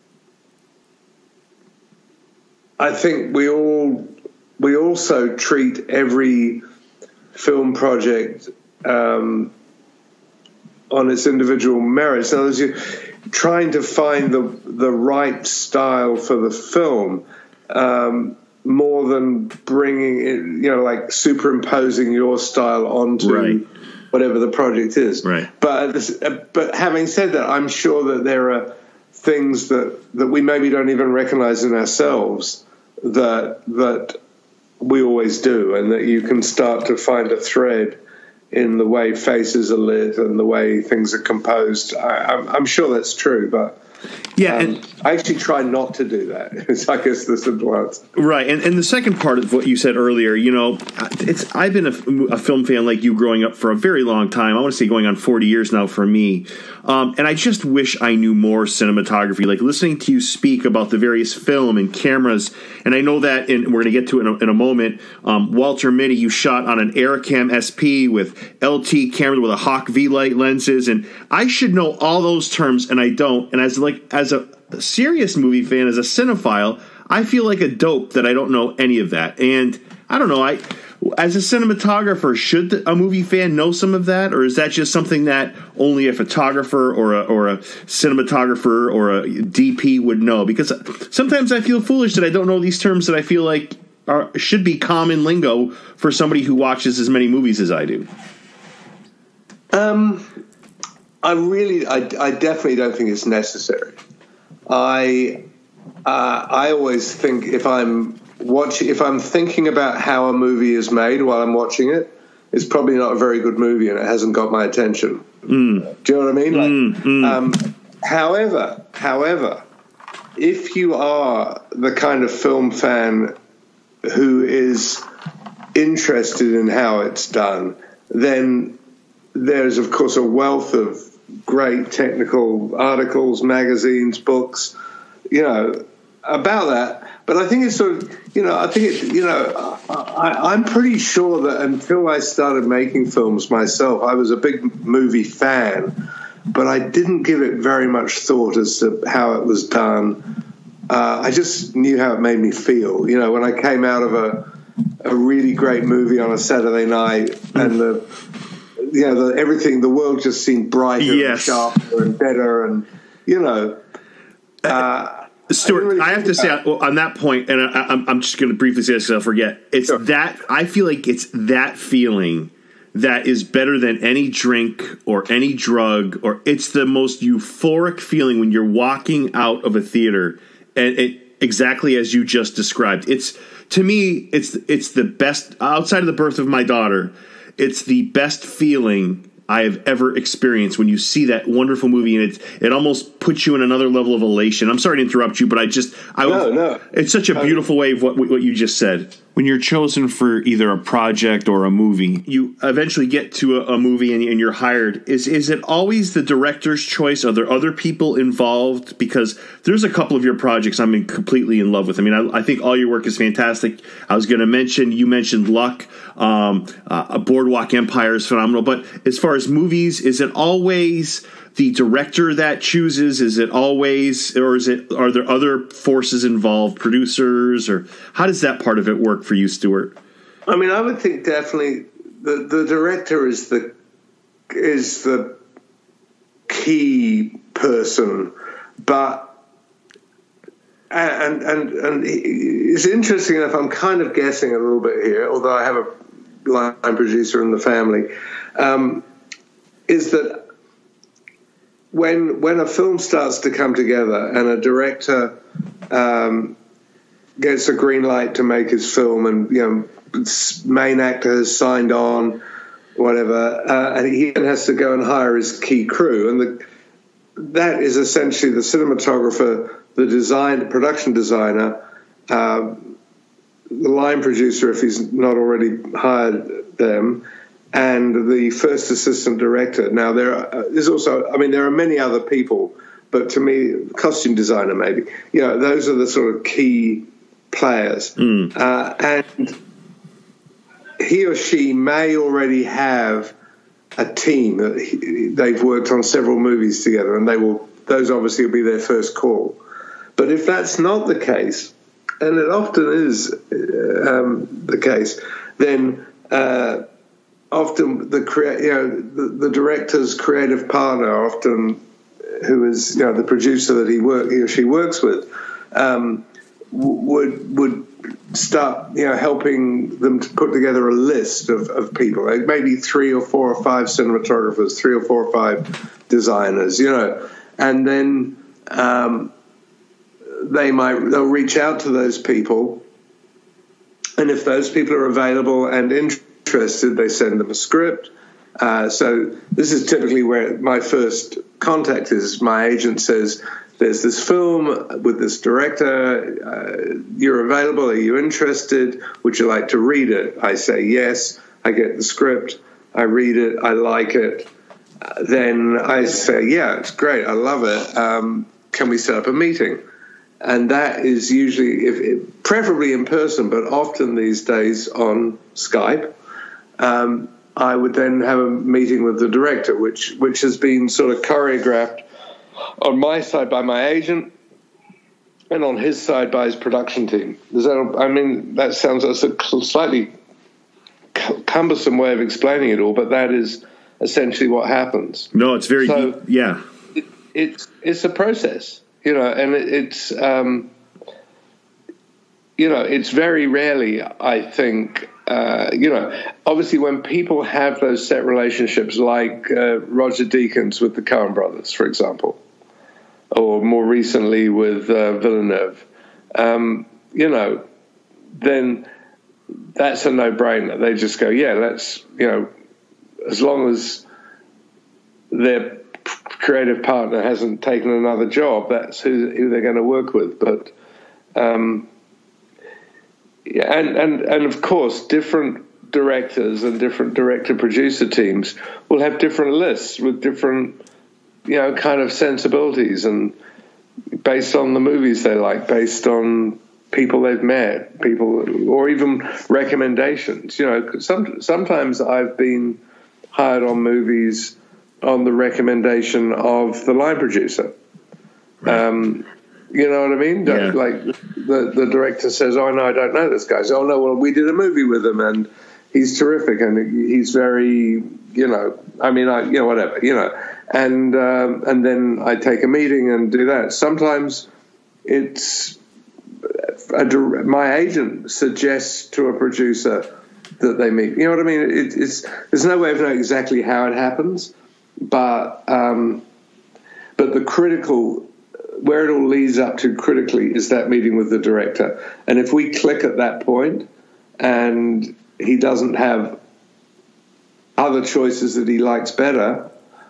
I think we all we also treat every film project um, on its individual merits. In other words, you trying to find the the right style for the film um, more than bringing it, you know, like superimposing your style onto right. whatever the project is. Right. But this, but having said that, I'm sure that there are things that, that we maybe don't even recognize in ourselves that that we always do, and that you can start to find a thread in the way faces are lit and the way things are composed. I, I'm, I'm sure that's true, but yeah, um, and I actually try not to do that. It's, I guess, the simple answer. Right, and and the second part of what you said earlier, you know, it's I've been a, a film fan like you growing up for a very long time. I want to say going on forty years now for me, um, and I just wish I knew more cinematography. Like listening to you speak about the various film and cameras, and I know that, in, we're going to get to it in a, in a moment. Um, Walter Mitty, you shot on an Aerocam S P with L T camera with a Hawk V-Light lenses, and I should know all those terms, and I don't. And as like as a serious movie fan, as a cinephile, I feel like a dope that I don't know any of that. And I don't know, I as a cinematographer, should a movie fan know some of that, or is that just something that only a photographer or a, or a cinematographer or a D P would know? Because sometimes I feel foolish that I don't know these terms that I feel like are should be common lingo for somebody who watches as many movies as I do. Um, I really, I, I definitely don't think it's necessary. I, uh, I always think if I'm watching, if I'm thinking about how a movie is made while I'm watching it, it's probably not a very good movie and it hasn't got my attention. Mm. Do you know what I mean? Like, mm, mm. Um, however, however, if you are the kind of film fan who is interested in how it's done, then there's, of course, a wealth of great technical articles, magazines, books, you know, about that. But I think it's sort of, you know, I think, it, you know, I, I'm pretty sure that until I started making films myself, I was a big movie fan, but I didn't give it very much thought as to how it was done. Uh, I just knew how it made me feel. You know, when I came out of a, a really great movie on a Saturday night and the, you know, the, everything, the world just seemed brighter yes. and sharper and better, and, you know. Uh, Stuart, I, really I have to say on, on that point, and I, I'm, I'm just going to briefly say this because I'll forget. It's sure. that I feel like it's that feeling that is better than any drink or any drug, or it's the most euphoric feeling when you're walking out of a theater, and it, exactly as you just described. It's, to me, it's it's the best, outside of the birth of my daughter, it's the best feeling I have ever experienced when you see that wonderful movie, and it it almost puts you in another level of elation. I'm sorry to interrupt you, but I just I no, no. It's such a beautiful way of what what you just said. When you're chosen for either a project or a movie, you eventually get to a, a movie and, and you're hired. Is is it always the director's choice? Are there other people involved? Because there's a couple of your projects I'm in completely in love with. I mean, I, I think all your work is fantastic. I was going to mention, you mentioned Luck, um, uh, Boardwalk Empire is phenomenal. But as far as movies, is it always the director that chooses? Is it always, or is it, are there other forces involved, producers, or how does that part of it work for you, Stuart? I mean, I would think definitely the, the director is the is the key person, but and and and it's interesting enough. I'm kind of guessing a little bit here, although I have a line producer in the family. Um, is that when when a film starts to come together and a director um, gets a green light to make his film, and you know, main actor has signed on, whatever, uh, and he has to go and hire his key crew, and the, that is essentially the cinematographer, the design, the production designer, uh, the line producer if he's not already hired them, and the first assistant director. Now, there are, there's also, I mean, there are many other people, but to me, costume designer maybe. You know, those are the sort of key players. Mm. Uh, and he or she may already have a team. They've worked on several movies together, and they will. Those obviously will be their first call. But if that's not the case, and it often is um, the case, then uh, often the crea- you know the, the director's creative partner, often who is you know the producer that he work he or she works with, um, would would start you know helping them to put together a list of, of people, like maybe three or four or five cinematographers, three or four or five designers, you know, and then um, they might they'll reach out to those people, and if those people are available and interested, they send them a script. Uh, so this is typically where my first contact is. My agent says, there's this film with this director, uh, you're available, are you interested, would you like to read it? I say yes, I get the script, I read it, I like it, uh, then I say, yeah, it's great, I love it, um, can we set up a meeting? And that is usually, if it, preferably in person, but often these days on Skype. Um, I would then have a meeting with the director, which which has been sort of choreographed on my side by my agent, and on his side by his production team. Does that? I mean, that sounds like a slightly cumbersome way of explaining it all, but that is essentially what happens. No, it's very so deep. Yeah. It, it's it's a process, you know, and it, it's um, you know, it's very rarely, I think. Uh, you know, obviously when people have those set relationships, like uh, Roger Deakins with the Coen brothers, for example, or more recently with uh, Villeneuve, um, you know, then that's a no-brainer. They just go, yeah, let's, you know, as long as their creative partner hasn't taken another job, that's who, who they're going to work with. But um Yeah, and, and, and of course, different directors and different director-producer teams will have different lists with different, you know, kind of sensibilities, and based on the movies they like, based on people they've met, people, or even recommendations. You know, some, sometimes I've been hired on movies on the recommendation of the line producer. Right. Um, You know what I mean? Yeah. Like the, the director says, oh, no, I don't know this guy. So, oh, no, well, we did a movie with him, and he's terrific, and he's very, you know, I mean, I, you know, whatever, you know. And um, and then I take a meeting and do that. Sometimes it's, a, my agent suggests to a producer, that they meet. You know what I mean? It, it's there's no way of knowing exactly how it happens, but um, but the critical, where it all leads up to critically, is that meeting with the director. And if we click at that point, and he doesn't have other choices that he likes better,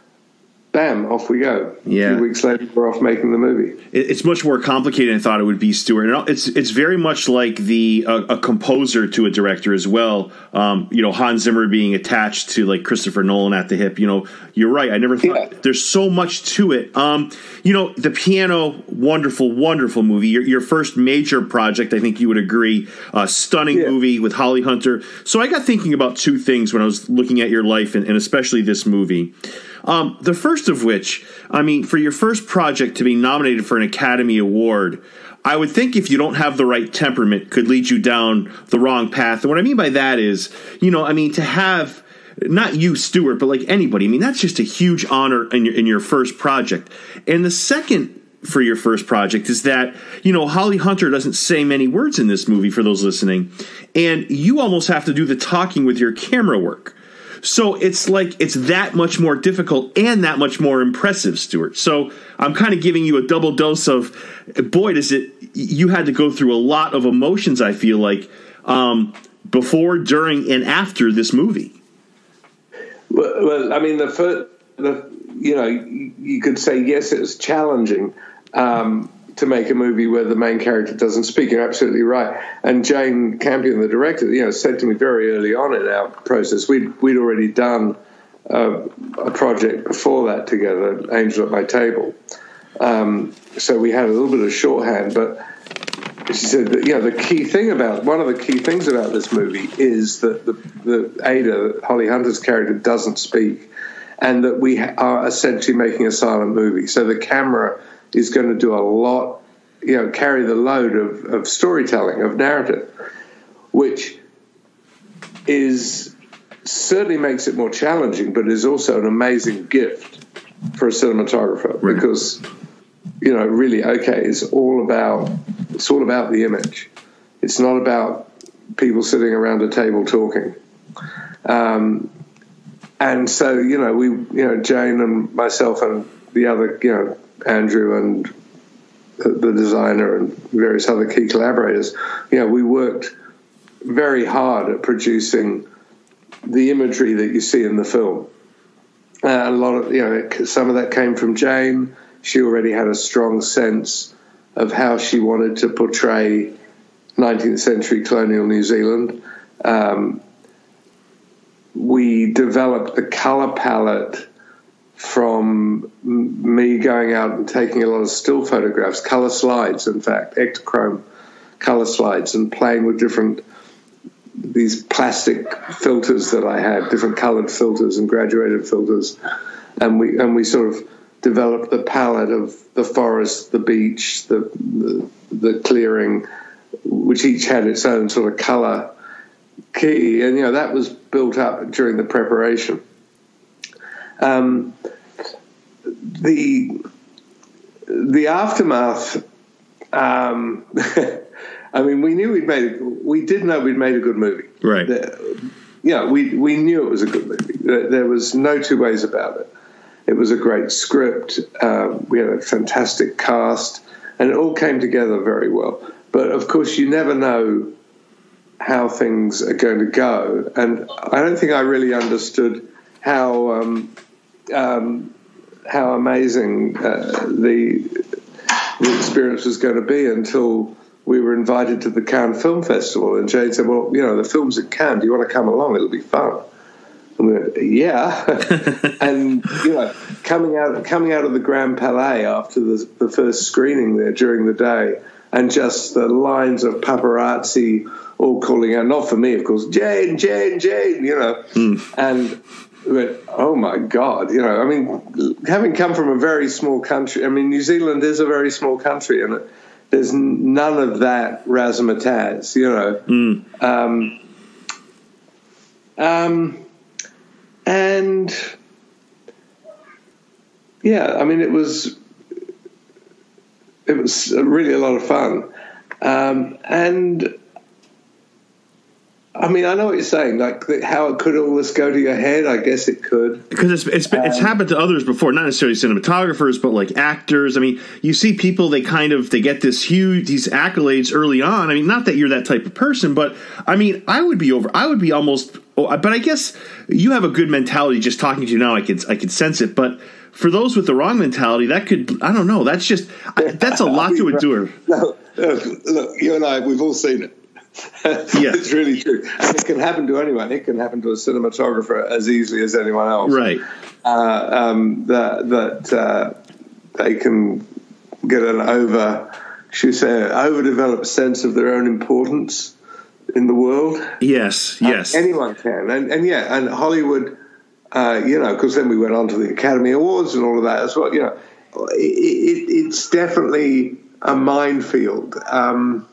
bam, off we go. Yeah. A few weeks later, we're off making the movie. It's much more complicated than I thought it would be, Stuart. It's it's very much like the a, a composer to a director as well. Um, you know, Hans Zimmer being attached to like Christopher Nolan at the hip. You know, you're right. I never thought yeah. there's so much to it. Um, you know, The Piano, wonderful, wonderful movie. Your, your first major project, I think you would agree. Uh, stunning yeah. movie with Holly Hunter. So I got thinking about two things when I was looking at your life, and, and especially this movie. Um, the first of which, I mean, for your first project to be nominated for an Academy Award, I would think if you don't have the right temperament, could lead you down the wrong path. And what I mean by that is, you know, I mean, to have, not you, Stuart, but like anybody, I mean, that's just a huge honor in your, in your first project. And the second for your first project is that, you know, Holly Hunter doesn't say many words in this movie for those listening, and you almost have to do the talking with your camera work. So it's like it's that much more difficult and that much more impressive, Stuart. So I'm kind of giving you a double dose of, boy, does it, you had to go through a lot of emotions, I feel like, um, before, during, and after this movie. Well, well I mean, the first, the, you know, you could say, yes, it was challenging um, to make a movie where the main character doesn't speak. You're absolutely right. And Jane Campion, the director, you know, said to me very early on in our process, we'd, we'd already done uh, a project before that together, Angel at My Table. Um, so we had a little bit of shorthand, but she said that, you know, the key thing about, one of the key things about this movie is that the, the Ada, Holly Hunter's character, doesn't speak, and that we are essentially making a silent movie. So the camera is going to do a lot, you know, carry the load of, of storytelling, of narrative, which is certainly makes it more challenging, but is also an amazing gift for a cinematographer, right. Because, you know, really, okay, it's all about it's all about the image. It's not about people sitting around a table talking. Um, and so, you know, we, you know, Jane and myself and the other, you know, Andrew and the designer and various other key collaborators, you know, we worked very hard at producing the imagery that you see in the film. Uh, a lot of, you know, some of that came from Jane. She already had a strong sense of how she wanted to portray nineteenth century colonial New Zealand. Um, we developed the color palette from me going out and taking a lot of still photographs, color slides, in fact, ectochrome color slides, and playing with different, these plastic filters that I had, different colored filters and graduated filters. And we, and we sort of developed the palette of the forest, the beach, the, the, the clearing, which each had its own sort of color key. And, you know, that was built up during the preparation. Um, the the aftermath. Um, I mean, we knew we'd made. We did know we'd made a good movie, right? The, yeah, we we knew it was a good movie. There, there was no two ways about it. It was a great script. Um, we had a fantastic cast, and it all came together very well. But of course, you never know how things are going to go, and I don't think I really understood how. Um, Um, how amazing uh, the the experience was going to be until we were invited to the Cannes Film Festival, and Jane said, "Well, you know, the film's at Cannes. Do you want to come along? It'll be fun." And we went, "Yeah." And you know, coming out coming out of the Grand Palais after the, the first screening there during the day, and just the lines of paparazzi all calling out, not for me, of course, Jane, Jane, Jane, you know, mm. and. Went, oh my God, you know, I mean, having come from a very small country, I mean, New Zealand is a very small country, and it, there's none of that razzmatazz, you know. Mm. Um, um, and yeah, I mean, it was, it was really a lot of fun. Um, and I mean, I know what you're saying. Like, how it could all this go to your head? I guess it could, because it's it's been, um, it's happened to others before, not necessarily cinematographers, but like actors. I mean, you see people, they kind of they get this huge these accolades early on. I mean, not that you're that type of person, but I mean, I would be over. I would be almost. But I guess you have a good mentality. Just talking to you now, I could I could sense it. But for those with the wrong mentality, that could I don't know. That's just that's a lot to endure. No, look, look, you and I, we've all seen it. Yeah. It's really true. And it can happen to anyone. It can happen to a cinematographer as easily as anyone else. Right. Uh, um, that that uh, they can get an over, should we say, an overdeveloped sense of their own importance in the world. Yes, yes. Uh, anyone can. And, and yeah, and Hollywood, uh, you know, because then we went on to the Academy Awards and all of that as well. You know, it, it, it's definitely a minefield. Um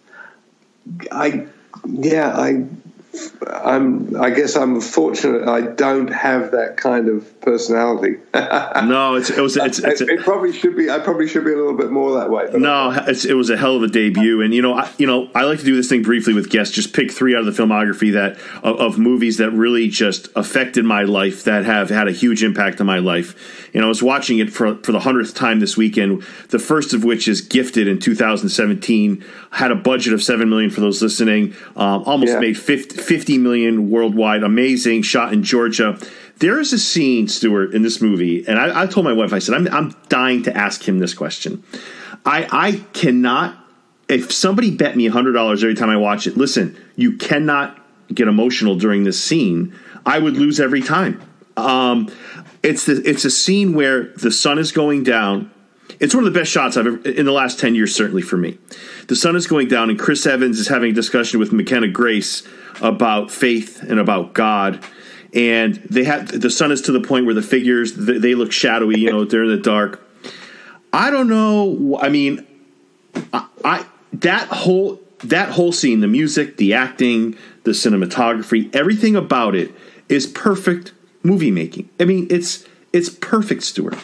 I, yeah, I, I'm. I guess I'm fortunate. I don't have that kind of personality. No, it's, it was. It's, it's it, it probably should be. I probably should be a little bit more that way. No, it's, it was a hell of a debut, and you know, I, you know, I like to do this thing briefly with guests. Just pick three out of the filmography that of, of movies that really just affected my life, that have had a huge impact on my life. You know, I was watching it for for the hundredth time this weekend. The first of which is Gifted in two thousand seventeen. Had a budget of seven million dollars for those listening. Um, almost yeah. made fifty million worldwide. Amazing, shot in Georgia. There is a scene, Stuart, in this movie, and I, I told my wife, I said, I'm, I'm dying to ask him this question. I, I cannot, if somebody bet me one hundred dollars every time I watch it, listen, you cannot get emotional during this scene. I would lose every time. Um, it's the, it's a scene where the sun is going down. It's one of the best shots I've ever, in the last ten years, certainly for me. The sun is going down, and Chris Evans is having a discussion with McKenna Grace about faith and about God. And they have the sun is to the point where the figures, they look shadowy, you know, they're in the dark. I don't know. I mean, I, I that whole that whole scene, the music, the acting, the cinematography, everything about it is perfect movie making. I mean, it's it's perfect, Stuart.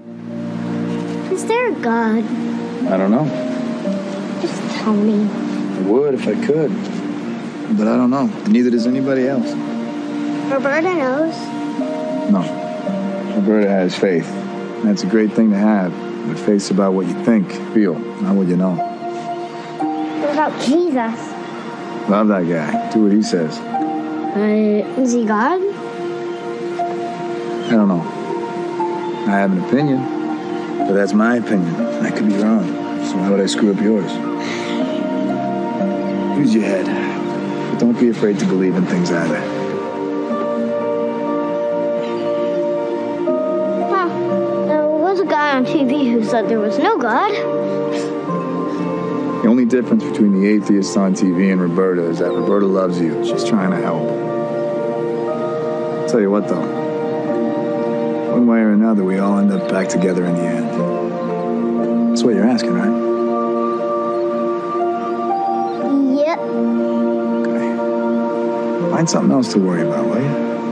Is there a God? I don't know. Just tell me. I would if I could. But I don't know. Neither does anybody else. Roberta knows. No. Roberta has faith. That's a great thing to have. But faith's about what you think, feel, not what you know. What about Jesus? Love that guy. Do what he says. Uh, is he God? I don't know. I have an opinion. But that's my opinion. I could be wrong. So why would I screw up yours? Use your head. But don't be afraid to believe in things either. Huh. There was a guy on T V who said there was no God. The only difference between the atheists on T V and Roberta is that Roberta loves you. She's trying to help. I'll tell you what, though. One way or another, we all end up back together in the end. That's what you're asking, right? Yep. Okay. Find something else to worry about, will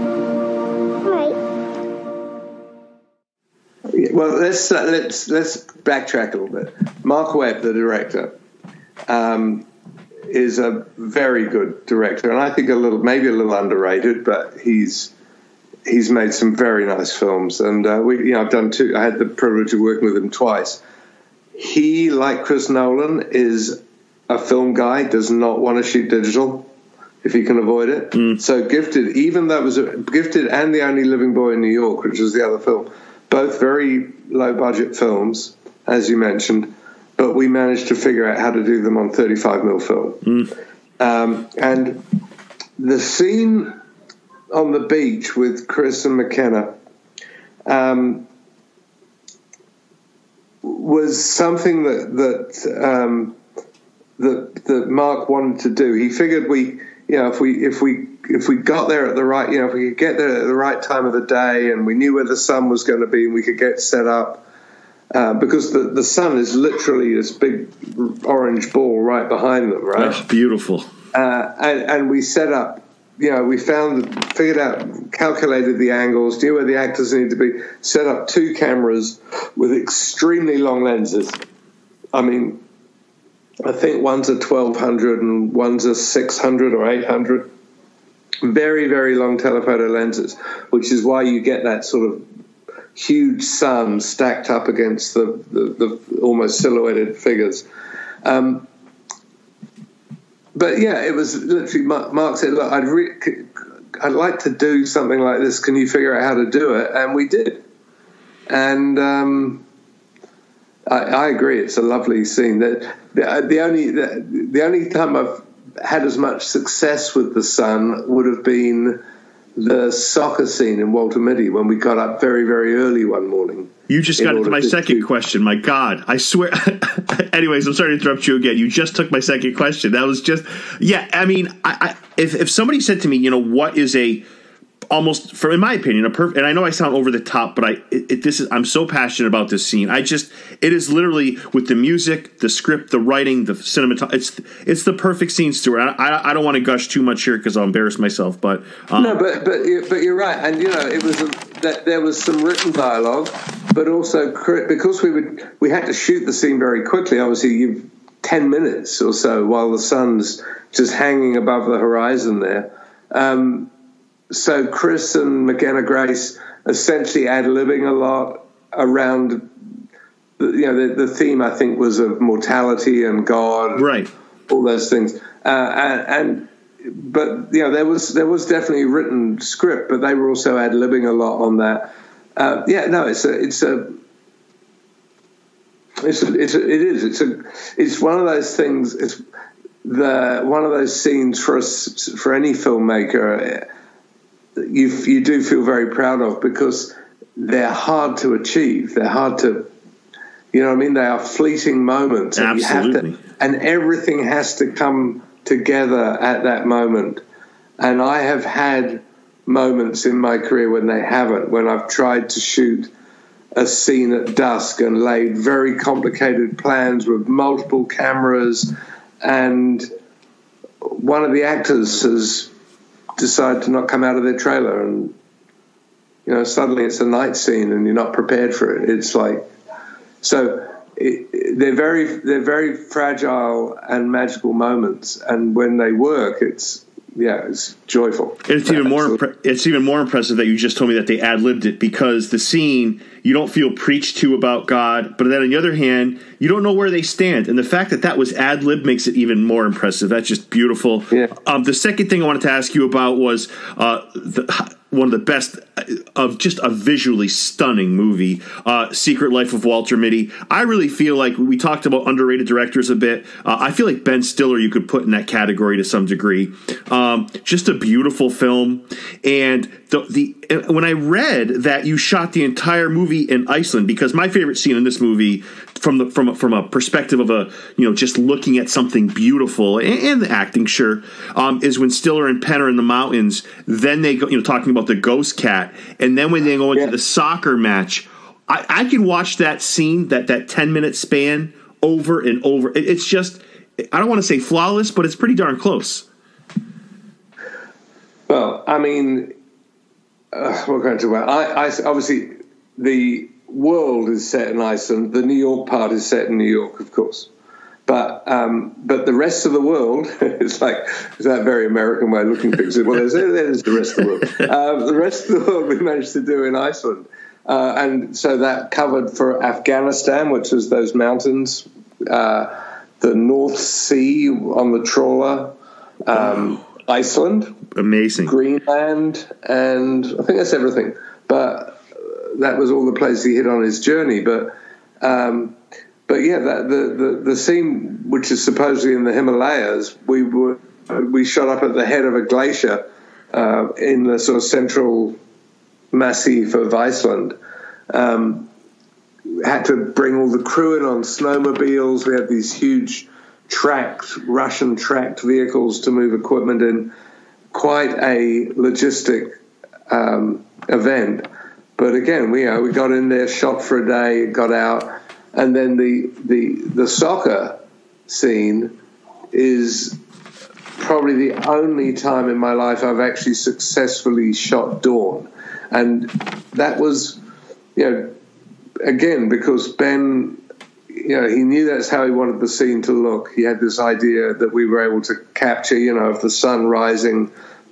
you? Right. Well, let's uh, let's let's backtrack a little bit. Mark Webb, the director, um, is a very good director, and I think a little, maybe a little underrated, but he's. He's made some very nice films, and uh, we, you know, I've done two. I had the privilege of working with him twice. He, like Chris Nolan, is a film guy. Does not want to shoot digital if he can avoid it. Mm. So, Gifted, even though it was a, Gifted and The Only Living Boy in New York, which was the other film, both very low budget films, as you mentioned. But we managed to figure out how to do them on thirty-five mil film, mm. um, and the scene on the beach with Chris and McKenna um, was something that that, um, that that Mark wanted to do. He figured we, you know, if we if we if we got there at the right, you know, if we could get there at the right time of the day, and we knew where the sun was going to be, and we could get set up uh, because the the sun is literally this big orange ball right behind them, right? Oh, beautiful. Uh, and, and we set up. You know, we found, figured out, calculated the angles, knew where the actors needed to be, set up two cameras with extremely long lenses. I mean, I think one's a twelve hundred and one's a six hundred or eight hundred. very, very long telephoto lenses, which is why you get that sort of huge sun stacked up against the, the, the almost silhouetted figures. Um, but yeah, it was literally, Mark said, look, I'd, re- I'd like to do something like this. Can you figure out how to do it? And we did. And um, I, I agree, it's a lovely scene. The, the, the, only, the, the only time I've had as much success with the sun would have been the soccer scene in Walter Mitty when we got up very, very early one morning. You just got into my second do- question. My God, I swear. Anyways, I'm sorry to interrupt you again. You just took my second question. That was just, yeah. I mean, I, I, if if somebody said to me, you know, what is a almost, for in my opinion, a perfect, and I know I sound over the top, but I it, it, this is I'm so passionate about this scene. I just it is literally with the music, the script, the writing, the cinematography. It's it's the perfect scene, Stuart. I I, I don't want to gush too much here because I'll embarrass myself, but um, no, but but but you're right, and you know it was a, that there was some written dialogue, but also because we would we had to shoot the scene very quickly. Obviously, you've ten minutes or so while the sun's just hanging above the horizon there. Um, So Chris and McKenna Grace essentially ad-libbing a lot around, the, you know, the, the theme I think was of mortality and God, right? All those things, uh, and, and but you know there was there was definitely written script, but they were also ad-libbing a lot on that. Uh, yeah, no, it's a it's a it's a, it's a, it is it's a it's one of those things. It's the one of those scenes for us, for any filmmaker. You you do feel very proud of because they're hard to achieve. They're hard to, you know what I mean? They are fleeting moments. And Absolutely. You have to, and everything has to come together at that moment. And I have had moments in my career when they haven't, when I've tried to shoot a scene at dusk and laid very complicated plans with multiple cameras, and one of the actors has decide to not come out of their trailer, and you know suddenly it's a night scene and you're not prepared for it. It's like so it, they're very they're very fragile and magical moments, and when they work, it's yeah, it's joyful. It's even more impre- it's even more impressive that you just told me that they ad-libbed it, because the scene you don't feel preached to about God, but then on the other hand, you don't know where they stand. And the fact that that was ad-libbed makes it even more impressive. That's just beautiful. Yeah. Um, the second thing I wanted to ask you about was uh, the, one of the best of just a visually stunning movie, uh, Secret Life of Walter Mitty. I really feel like we talked about underrated directors a bit. Uh, I feel like Ben Stiller you could put in that category to some degree. Um, just a beautiful film. And the, the when I read that you shot the entire movie in Iceland, because my favorite scene in this movie, from the from a, from a perspective of a you know just looking at something beautiful and, and the acting, sure, um, is when Stiller and Penn are in the mountains. Then they go, you know, talking about the ghost cat, and then when they go into yeah. the soccer match, I, I can watch that scene, that that ten minute span, over and over. It, it's just, I don't want to say flawless, but it's pretty darn close. Well, I mean, uh, what can I talk about? I, I obviously the world is set in Iceland. The New York part is set in New York, of course. But um, but the rest of the world, it's like it's that very American way of looking at things. Well, there's, there's the rest of the world. Uh, the rest of the world we managed to do in Iceland. Uh, and so that covered for Afghanistan, which was those mountains, uh, the North Sea on the trawler, um, oh, Iceland. Amazing. Greenland, and I think that's everything. But that was all the places he hit on his journey. But... Um, But yeah, that, the, the the scene, which is supposedly in the Himalayas, we were we shot up at the head of a glacier uh, in the sort of central massif of Iceland. Um, had to bring all the crew in on snowmobiles. We had these huge tracked Russian tracked vehicles to move equipment in. Quite a logistic um, event. But again, we you know, we got in there, shot for a day, got out. And then the, the the soccer scene is probably the only time in my life I've actually successfully shot Dawn. And that was, you know, again, because Ben, you know, he knew that's how he wanted the scene to look. He had this idea that we were able to capture, you know, of the sun rising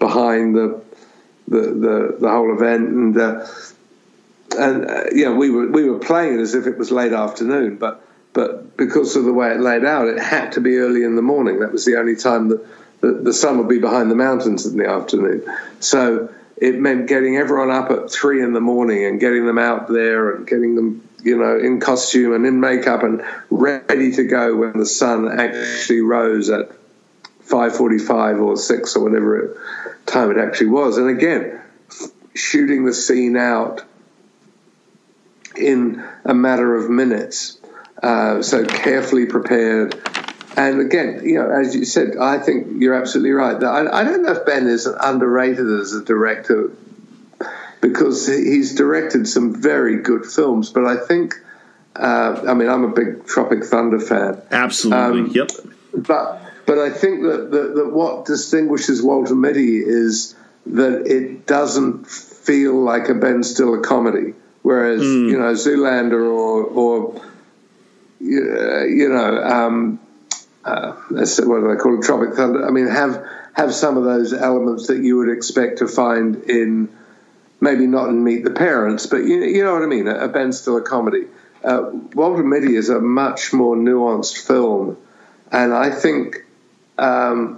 behind the the the, the whole event, and uh, and uh, you know, we were we were playing it as if it was late afternoon, but but because of the way it laid out, it had to be early in the morning. That was the only time that the, the sun would be behind the mountains in the afternoon. So it meant getting everyone up at three in the morning and getting them out there and getting them, you know, in costume and in makeup and ready to go when the sun actually rose at five forty-five or six or whatever it, time it actually was. And again, shooting the scene out in a matter of minutes, uh, so carefully prepared. And again, you know, as you said, I think you're absolutely right. I, I don't know if Ben is underrated as a director, because he's directed some very good films. But I think, uh, I mean, I'm a big Tropic Thunder fan. Absolutely, um, yep. But but I think that, that, that what distinguishes Walter Mitty is that it doesn't feel like a Ben Stiller comedy, whereas mm. you know, Zoolander or or you know. Um, Uh, what do they call it? Tropic Thunder. I mean, have have some of those elements that you would expect to find in, maybe not in Meet the Parents, but you, you know what I mean, a, a Ben Stiller comedy. Uh, Walter Mitty is a much more nuanced film, and I think um,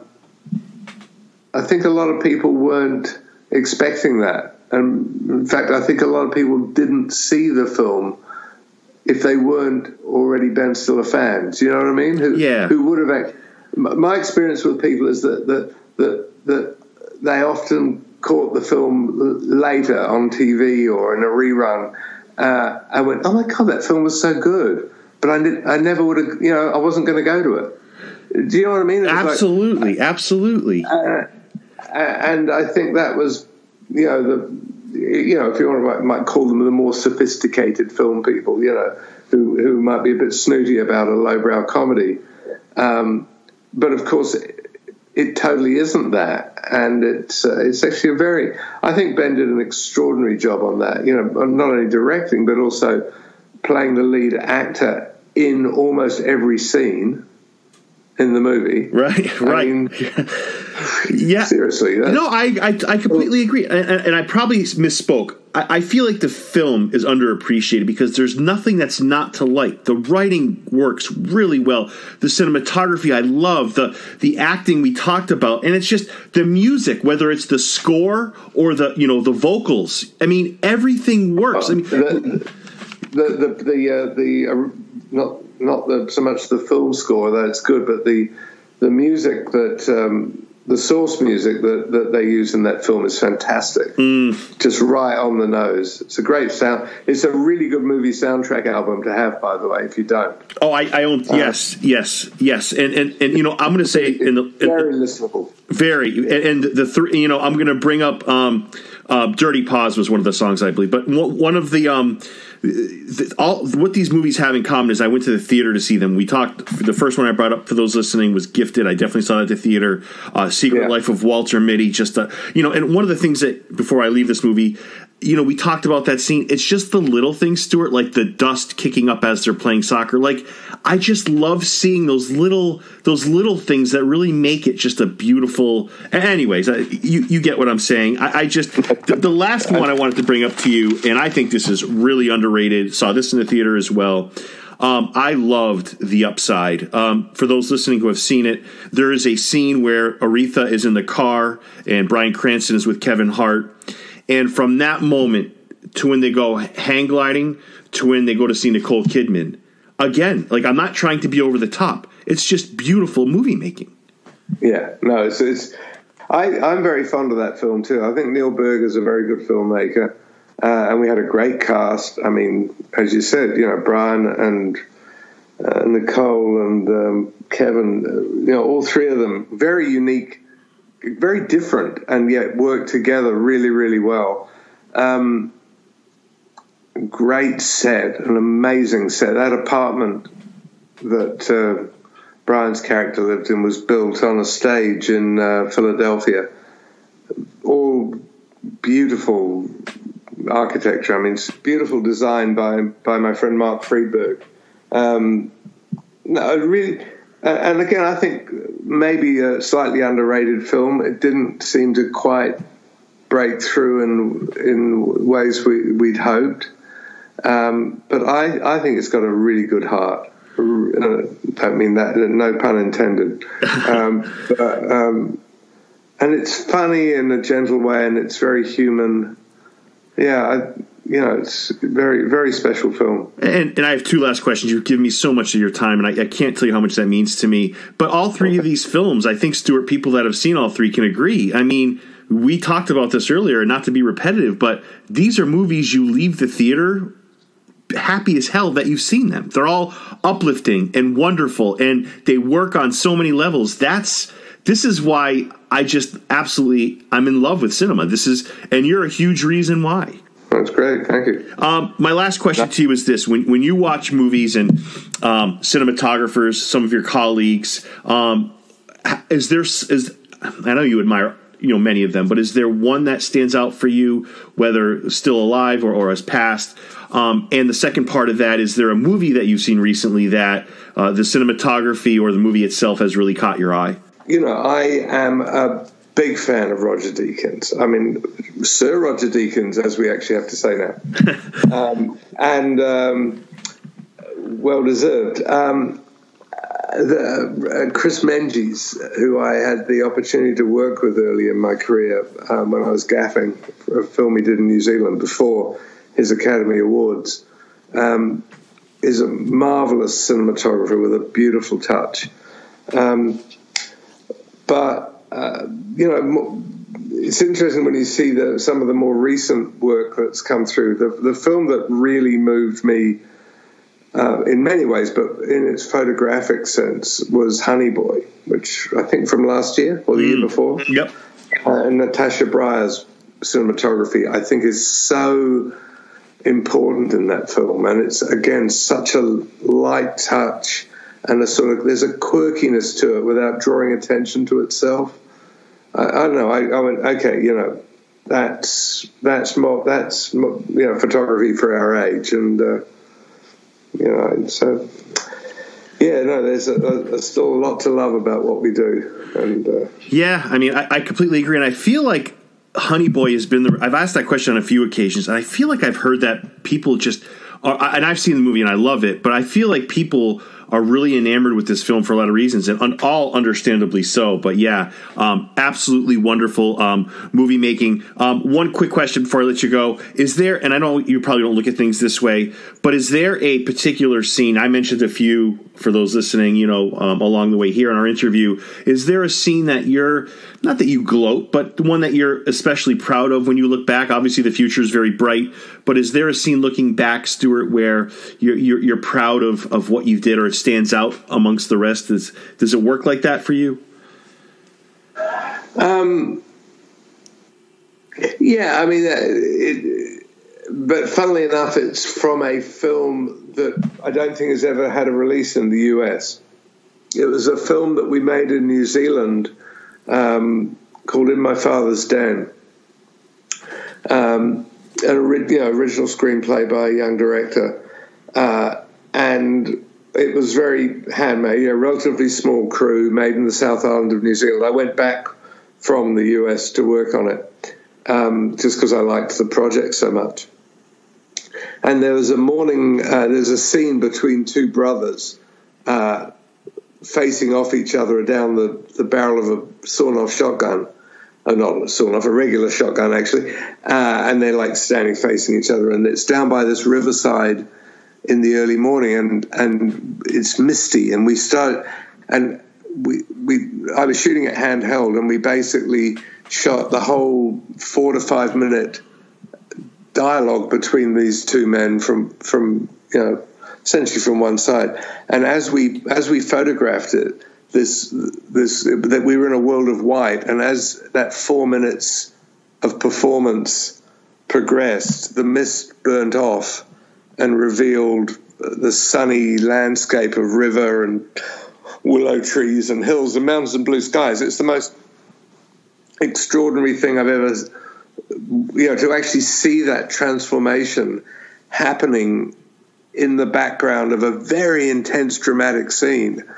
I think a lot of people weren't expecting that, and in fact, I think a lot of people didn't see the film if they weren't already Ben Stiller fans. You know what I mean? Who, yeah. Who would have... My experience with people is that that that, that they often caught the film later on T V or in a rerun uh, and went, oh my God, that film was so good. But I, did, I never would have, you know, I wasn't going to go to it. Do you know what I mean? Absolutely, like, absolutely. Uh, and I think that was, you know, the... You know, if you want to, might call them the more sophisticated film people, you know, who who might be a bit snooty about a lowbrow comedy. Um, but of course, it, it totally isn't that, and it's uh, it's actually a very. I think Ben did an extraordinary job on that. You know, not only directing but also playing the lead actor in almost every scene in the movie. Right, I right. mean, yeah, seriously. No, I, I I completely agree, and, and I probably misspoke. I, I feel like the film is underappreciated because there's nothing that's not to like. The writing works really well. The cinematography, I love. The the acting we talked about, and it's just the music, whether it's the score or the you know the vocals. I mean, everything works. I mean, the the the the, uh, the uh, not. Not the, so much the film score, though it's good, but the the music that um, the source music that, that they use in that film is fantastic. Mm. Just right on the nose. It's a great sound. It's a really good movie soundtrack album to have, by the way. If you don't, oh, I, I own uh, yes, yes, yes, and and, and you know I'm going to say in the in, very listenable, very, and, and the three. You know I'm going to bring up um, uh, "Dirty Paws" was one of the songs I believe, but one of the. Um, All what these movies have in common is I went to the theater to see them. We talked. The first one I brought up for those listening was Gifted. I definitely saw it at the theater. Uh, Secret yeah. Life of Walter Mitty. Just a, you know, and one of the things that before I leave this movie, you know, we talked about that scene. It's just the little things, Stuart, like the dust kicking up as they're playing soccer. Like I just love seeing those little those little things that really make it just a beautiful. Anyways, I, you you get what I'm saying. I, I just the, the last one I wanted to bring up to you, and I think this is really underrated. Saw this in the theater as well. Um, I loved The Upside. Um, for those listening who have seen it, there is a scene where Aretha is in the car and Bryan Cranston is with Kevin Hart. And from that moment to when they go hang gliding to when they go to see Nicole Kidman, again, like I'm not trying to be over the top. It's just beautiful movie making. Yeah, no, it's, it's I, I'm very fond of that film too. I think Neil Berger's a very good filmmaker. Uh, and we had a great cast. I mean, as you said, you know, Brian and uh, Nicole and um, Kevin, uh, you know, all three of them, very unique, very different, and yet work together really, really well. Um, great set, an amazing set. That apartment that uh, Brian's character lived in was built on a stage in uh, Philadelphia. All beautiful architecture. I mean, it's beautiful design by by my friend Mark Friedberg. Um, no, really, and again, I think maybe a slightly underrated film. It didn't seem to quite break through in in ways we, we'd hoped. Um, but I, I think it's got a really good heart. I don't mean that, no pun intended. Um, but, um, and it's funny in a gentle way, and it's very human. Yeah, I, you know, it's a very, very special film. And, and I have two last questions. You've given me so much of your time, and I, I can't tell you how much that means to me. But all three of these films, I think, Stuart, people that have seen all three can agree. I mean, we talked about this earlier, not to be repetitive, but these are movies you leave the theater happy as hell that you've seen them. They're all uplifting and wonderful, and they work on so many levels. That's this is why I just absolutely I'm in love with cinema. This is, and you're a huge reason why. That's great. Thank you. Um, my last question to you is this: when when you watch movies and um, cinematographers, some of your colleagues, um, is there is I know you admire you know many of them, but is there one that stands out for you, whether still alive or, or has passed? Um, and the second part of that, is there a movie that you've seen recently that uh, the cinematography or the movie itself has really caught your eye? You know, I am a big fan of Roger Deakins. I mean, Sir Roger Deakins, as we actually have to say now. um, and um, well-deserved. Um, the, uh, Chris Menzies, who I had the opportunity to work with early in my career um, when I was gaffing for a film he did in New Zealand before his Academy Awards, um, is a marvelous cinematographer with a beautiful touch. Um, but, uh, you know, it's interesting when you see the, some of the more recent work that's come through. The, the film that really moved me uh, in many ways, but in its photographic sense, was Honey Boy, which I think from last year or the mm. year before. Yep. Uh, and Natasha Breyer's cinematography, I think, is so important in that film, and it's again such a light touch and a sort of there's a quirkiness to it without drawing attention to itself. I, I don't know. I, I went okay, you know, that's that's more that's more, you know photography for our age, and uh, you know, so yeah, no, there's a, a, still a lot to love about what we do, and uh, yeah, I mean, I, I completely agree, and I feel like Honey Boy has been the. I've asked that question on a few occasions, and I feel like I've heard that people just are, and I've seen the movie and I love it, but I feel like people are really enamored with this film for a lot of reasons, and un, all understandably so. But yeah, um, absolutely wonderful um, movie making. Um, one quick question before I let you go: is there? And I know you probably don't look at things this way, but is there a particular scene? I mentioned a few for those listening, you know, um, along the way here in our interview. Is there a scene that you're not that you gloat, but the one that you're especially proud of when you look back? Obviously, the future is very bright, but is there a scene looking back, Stuart, where you're you're, you're proud of, of what you did, or it stands out amongst the rest? Does does it work like that for you? Um. Yeah, I mean, it, but funnily enough, it's from a film that I don't think has ever had a release in the U S. It was a film that we made in New Zealand um, called In My Father's Den. Um, an you know, original screenplay by a young director. Uh, and it was very handmade, you know, relatively small crew, made in the South Island of New Zealand. I went back from the U S to work on it um, just because I liked the project so much. And there was a morning, uh, there's a scene between two brothers uh, facing off each other down the, the barrel of a sawn-off shotgun. Oh, not a sawn-off, a regular shotgun, actually. Uh, and they're like standing facing each other. And it's down by this riverside in the early morning, and, and it's misty. And we start, and we, we, I was shooting it handheld, and we basically shot the whole four to five minute dialogue between these two men from, from you know, essentially from one side. And as we as we photographed it, this this that we were in a world of white, and as that four minutes of performance progressed, the mist burnt off and revealed the sunny landscape of river and willow trees and hills and mountains and blue skies. It's the most extraordinary thing I've ever, you know, to actually see that transformation happening in the background of a very intense dramatic scene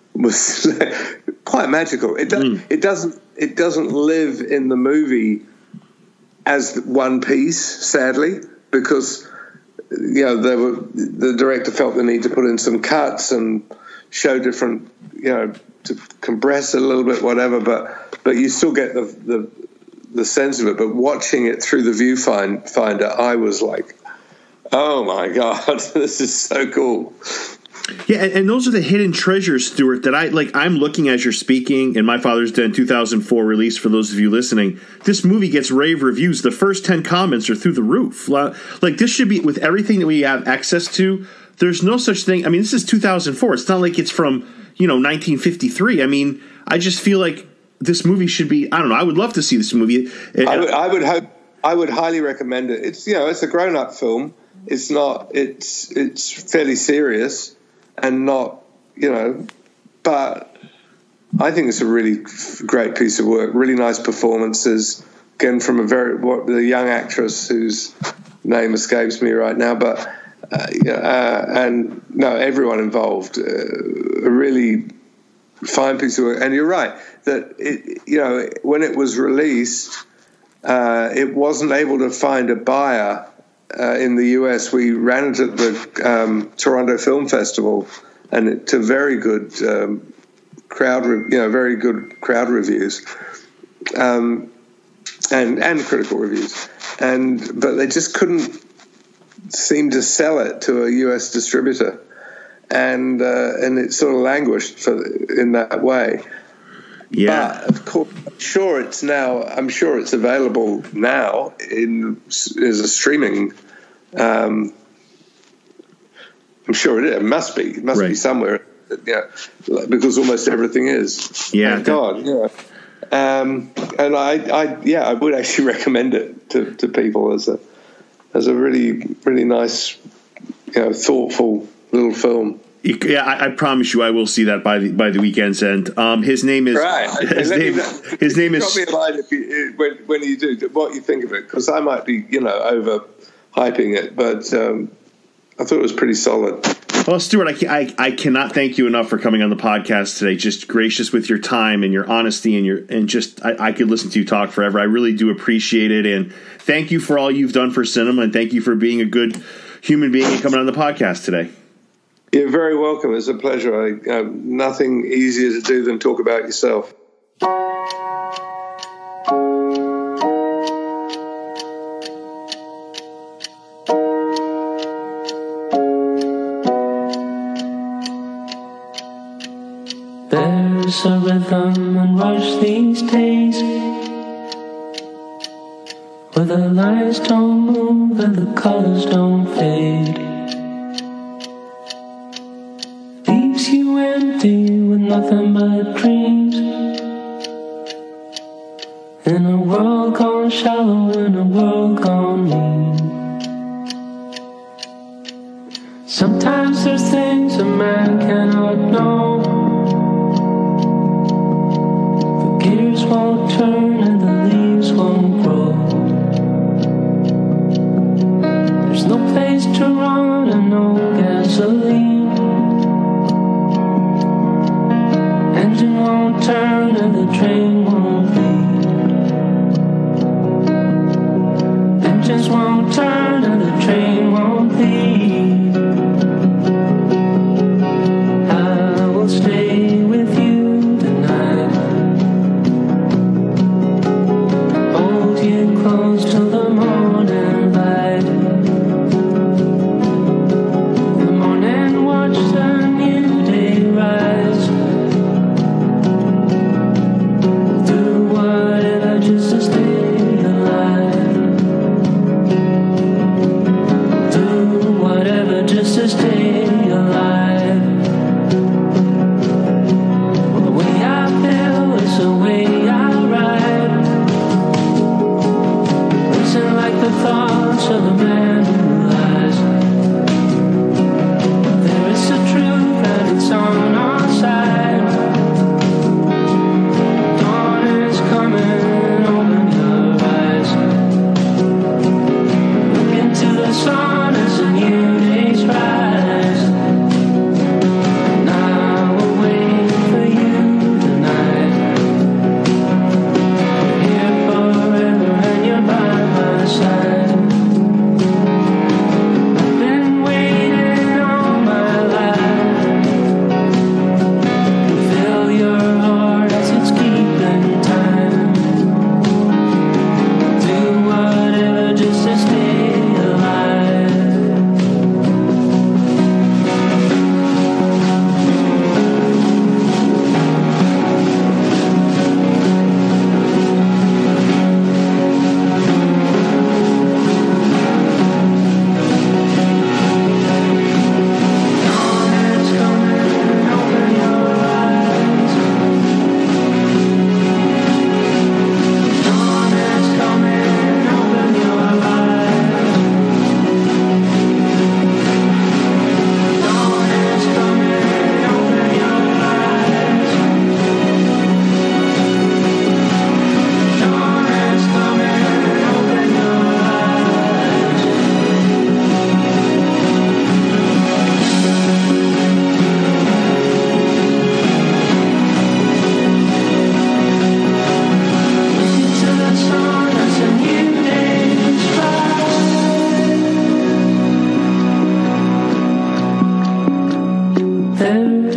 was quite magical. It, do, mm. it doesn't it doesn't live in the movie as one piece, sadly, because you know they were, the director felt the need to put in some cuts and show different, you know, to compress it a little bit, whatever. But but you still get the the, the sense of it. But watching it through the viewfinder, I was like, oh my God, this is so cool. Yeah, and, and those are the hidden treasures, Stuart, that I like. I'm looking as you're speaking, and My Father's Dead two thousand four release, for those of you listening. This movie gets rave reviews. The first ten comments are through the roof. Like, this should be, with everything that we have access to, there's no such thing. I mean, this is two thousand four. It's not like it's from, you know, nineteen fifty-three. I mean, I just feel like this movie should be, I don't know, I would love to see this movie. I would, I would hope, I would highly recommend it. It's, you know, it's a grown-up film. It's not, it's, it's fairly serious. And not, you know, but I think it's a really great piece of work. Really nice performances, again from a very what the young actress whose name escapes me right now. But uh, yeah, uh, and no, everyone involved, uh, a really fine piece of work. And you're right that it, you know, when it was released, uh, it wasn't able to find a buyer. Uh, in the U S, we ran it at the um, Toronto Film Festival, and it, to very good um, crowd, re- you know, very good crowd reviews, um, and and critical reviews, and but they just couldn't seem to sell it to a U S distributor, and uh, and it sort of languished for in that way. Yeah, but of course, I'm sure it's now. I'm sure it's available now in as a streaming. Um, I'm sure it, is. It must be. It must right. be somewhere. Yeah, because almost everything is. Yeah, thank God. Yeah, um, and I, I, yeah, I would actually recommend it to, to people as a as a really, really nice, you know, thoughtful little film. Yeah, I, I promise you, I will see that by the by the weekend's end. Um, his name is right. his name. His name is. Drop me a line if you, when when you do what you think of it, because I might be, you know, over hyping it, but um, I thought it was pretty solid. Well, Stuart, I, I I cannot thank you enough for coming on the podcast today. Just gracious with your time and your honesty and your and just I, I could listen to you talk forever. I really do appreciate it, and thank you for all you've done for cinema, and thank you for being a good human being and coming on the podcast today. You're very welcome. It's a pleasure. I, uh, nothing easier to do than talk about yourself. There's a rhythm and rush these days, where the lines don't move and the colors don't fade. You empty with nothing but dreams, in a world gone shallow, in a world gone mean. Sometimes there's things a man cannot know. The gears won't turn and the leaves won't grow. There's no place to run and no gasoline. Engine won't turn and the train won't leave. Engines won't turn and the train won't leave. I will stay with you tonight. Hold you close till the morning light. The morning watch the new day rise. Just to stay alive. Do whatever just to stay alive. Well, the way I feel is the way I ride. Listen like the thoughts of a man who lies. There is a truth and it's on our side. Dawn is coming. The sun as a new day's rise.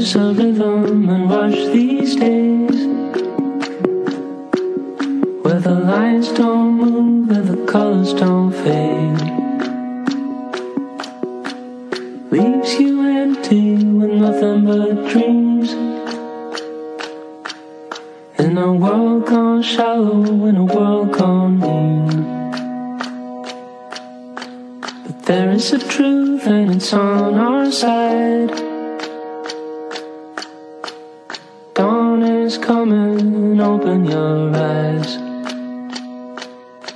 lose a rhythm and rush these days, where the lines don't move and the colors don't fade. Leaves you empty with nothing but dreams, in a world gone shallow, in a world gone mean. But there is a truth and it's on our side. Dawn is coming, open your eyes.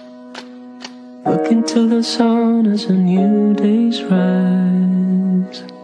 Look into the sun as a new day's rise.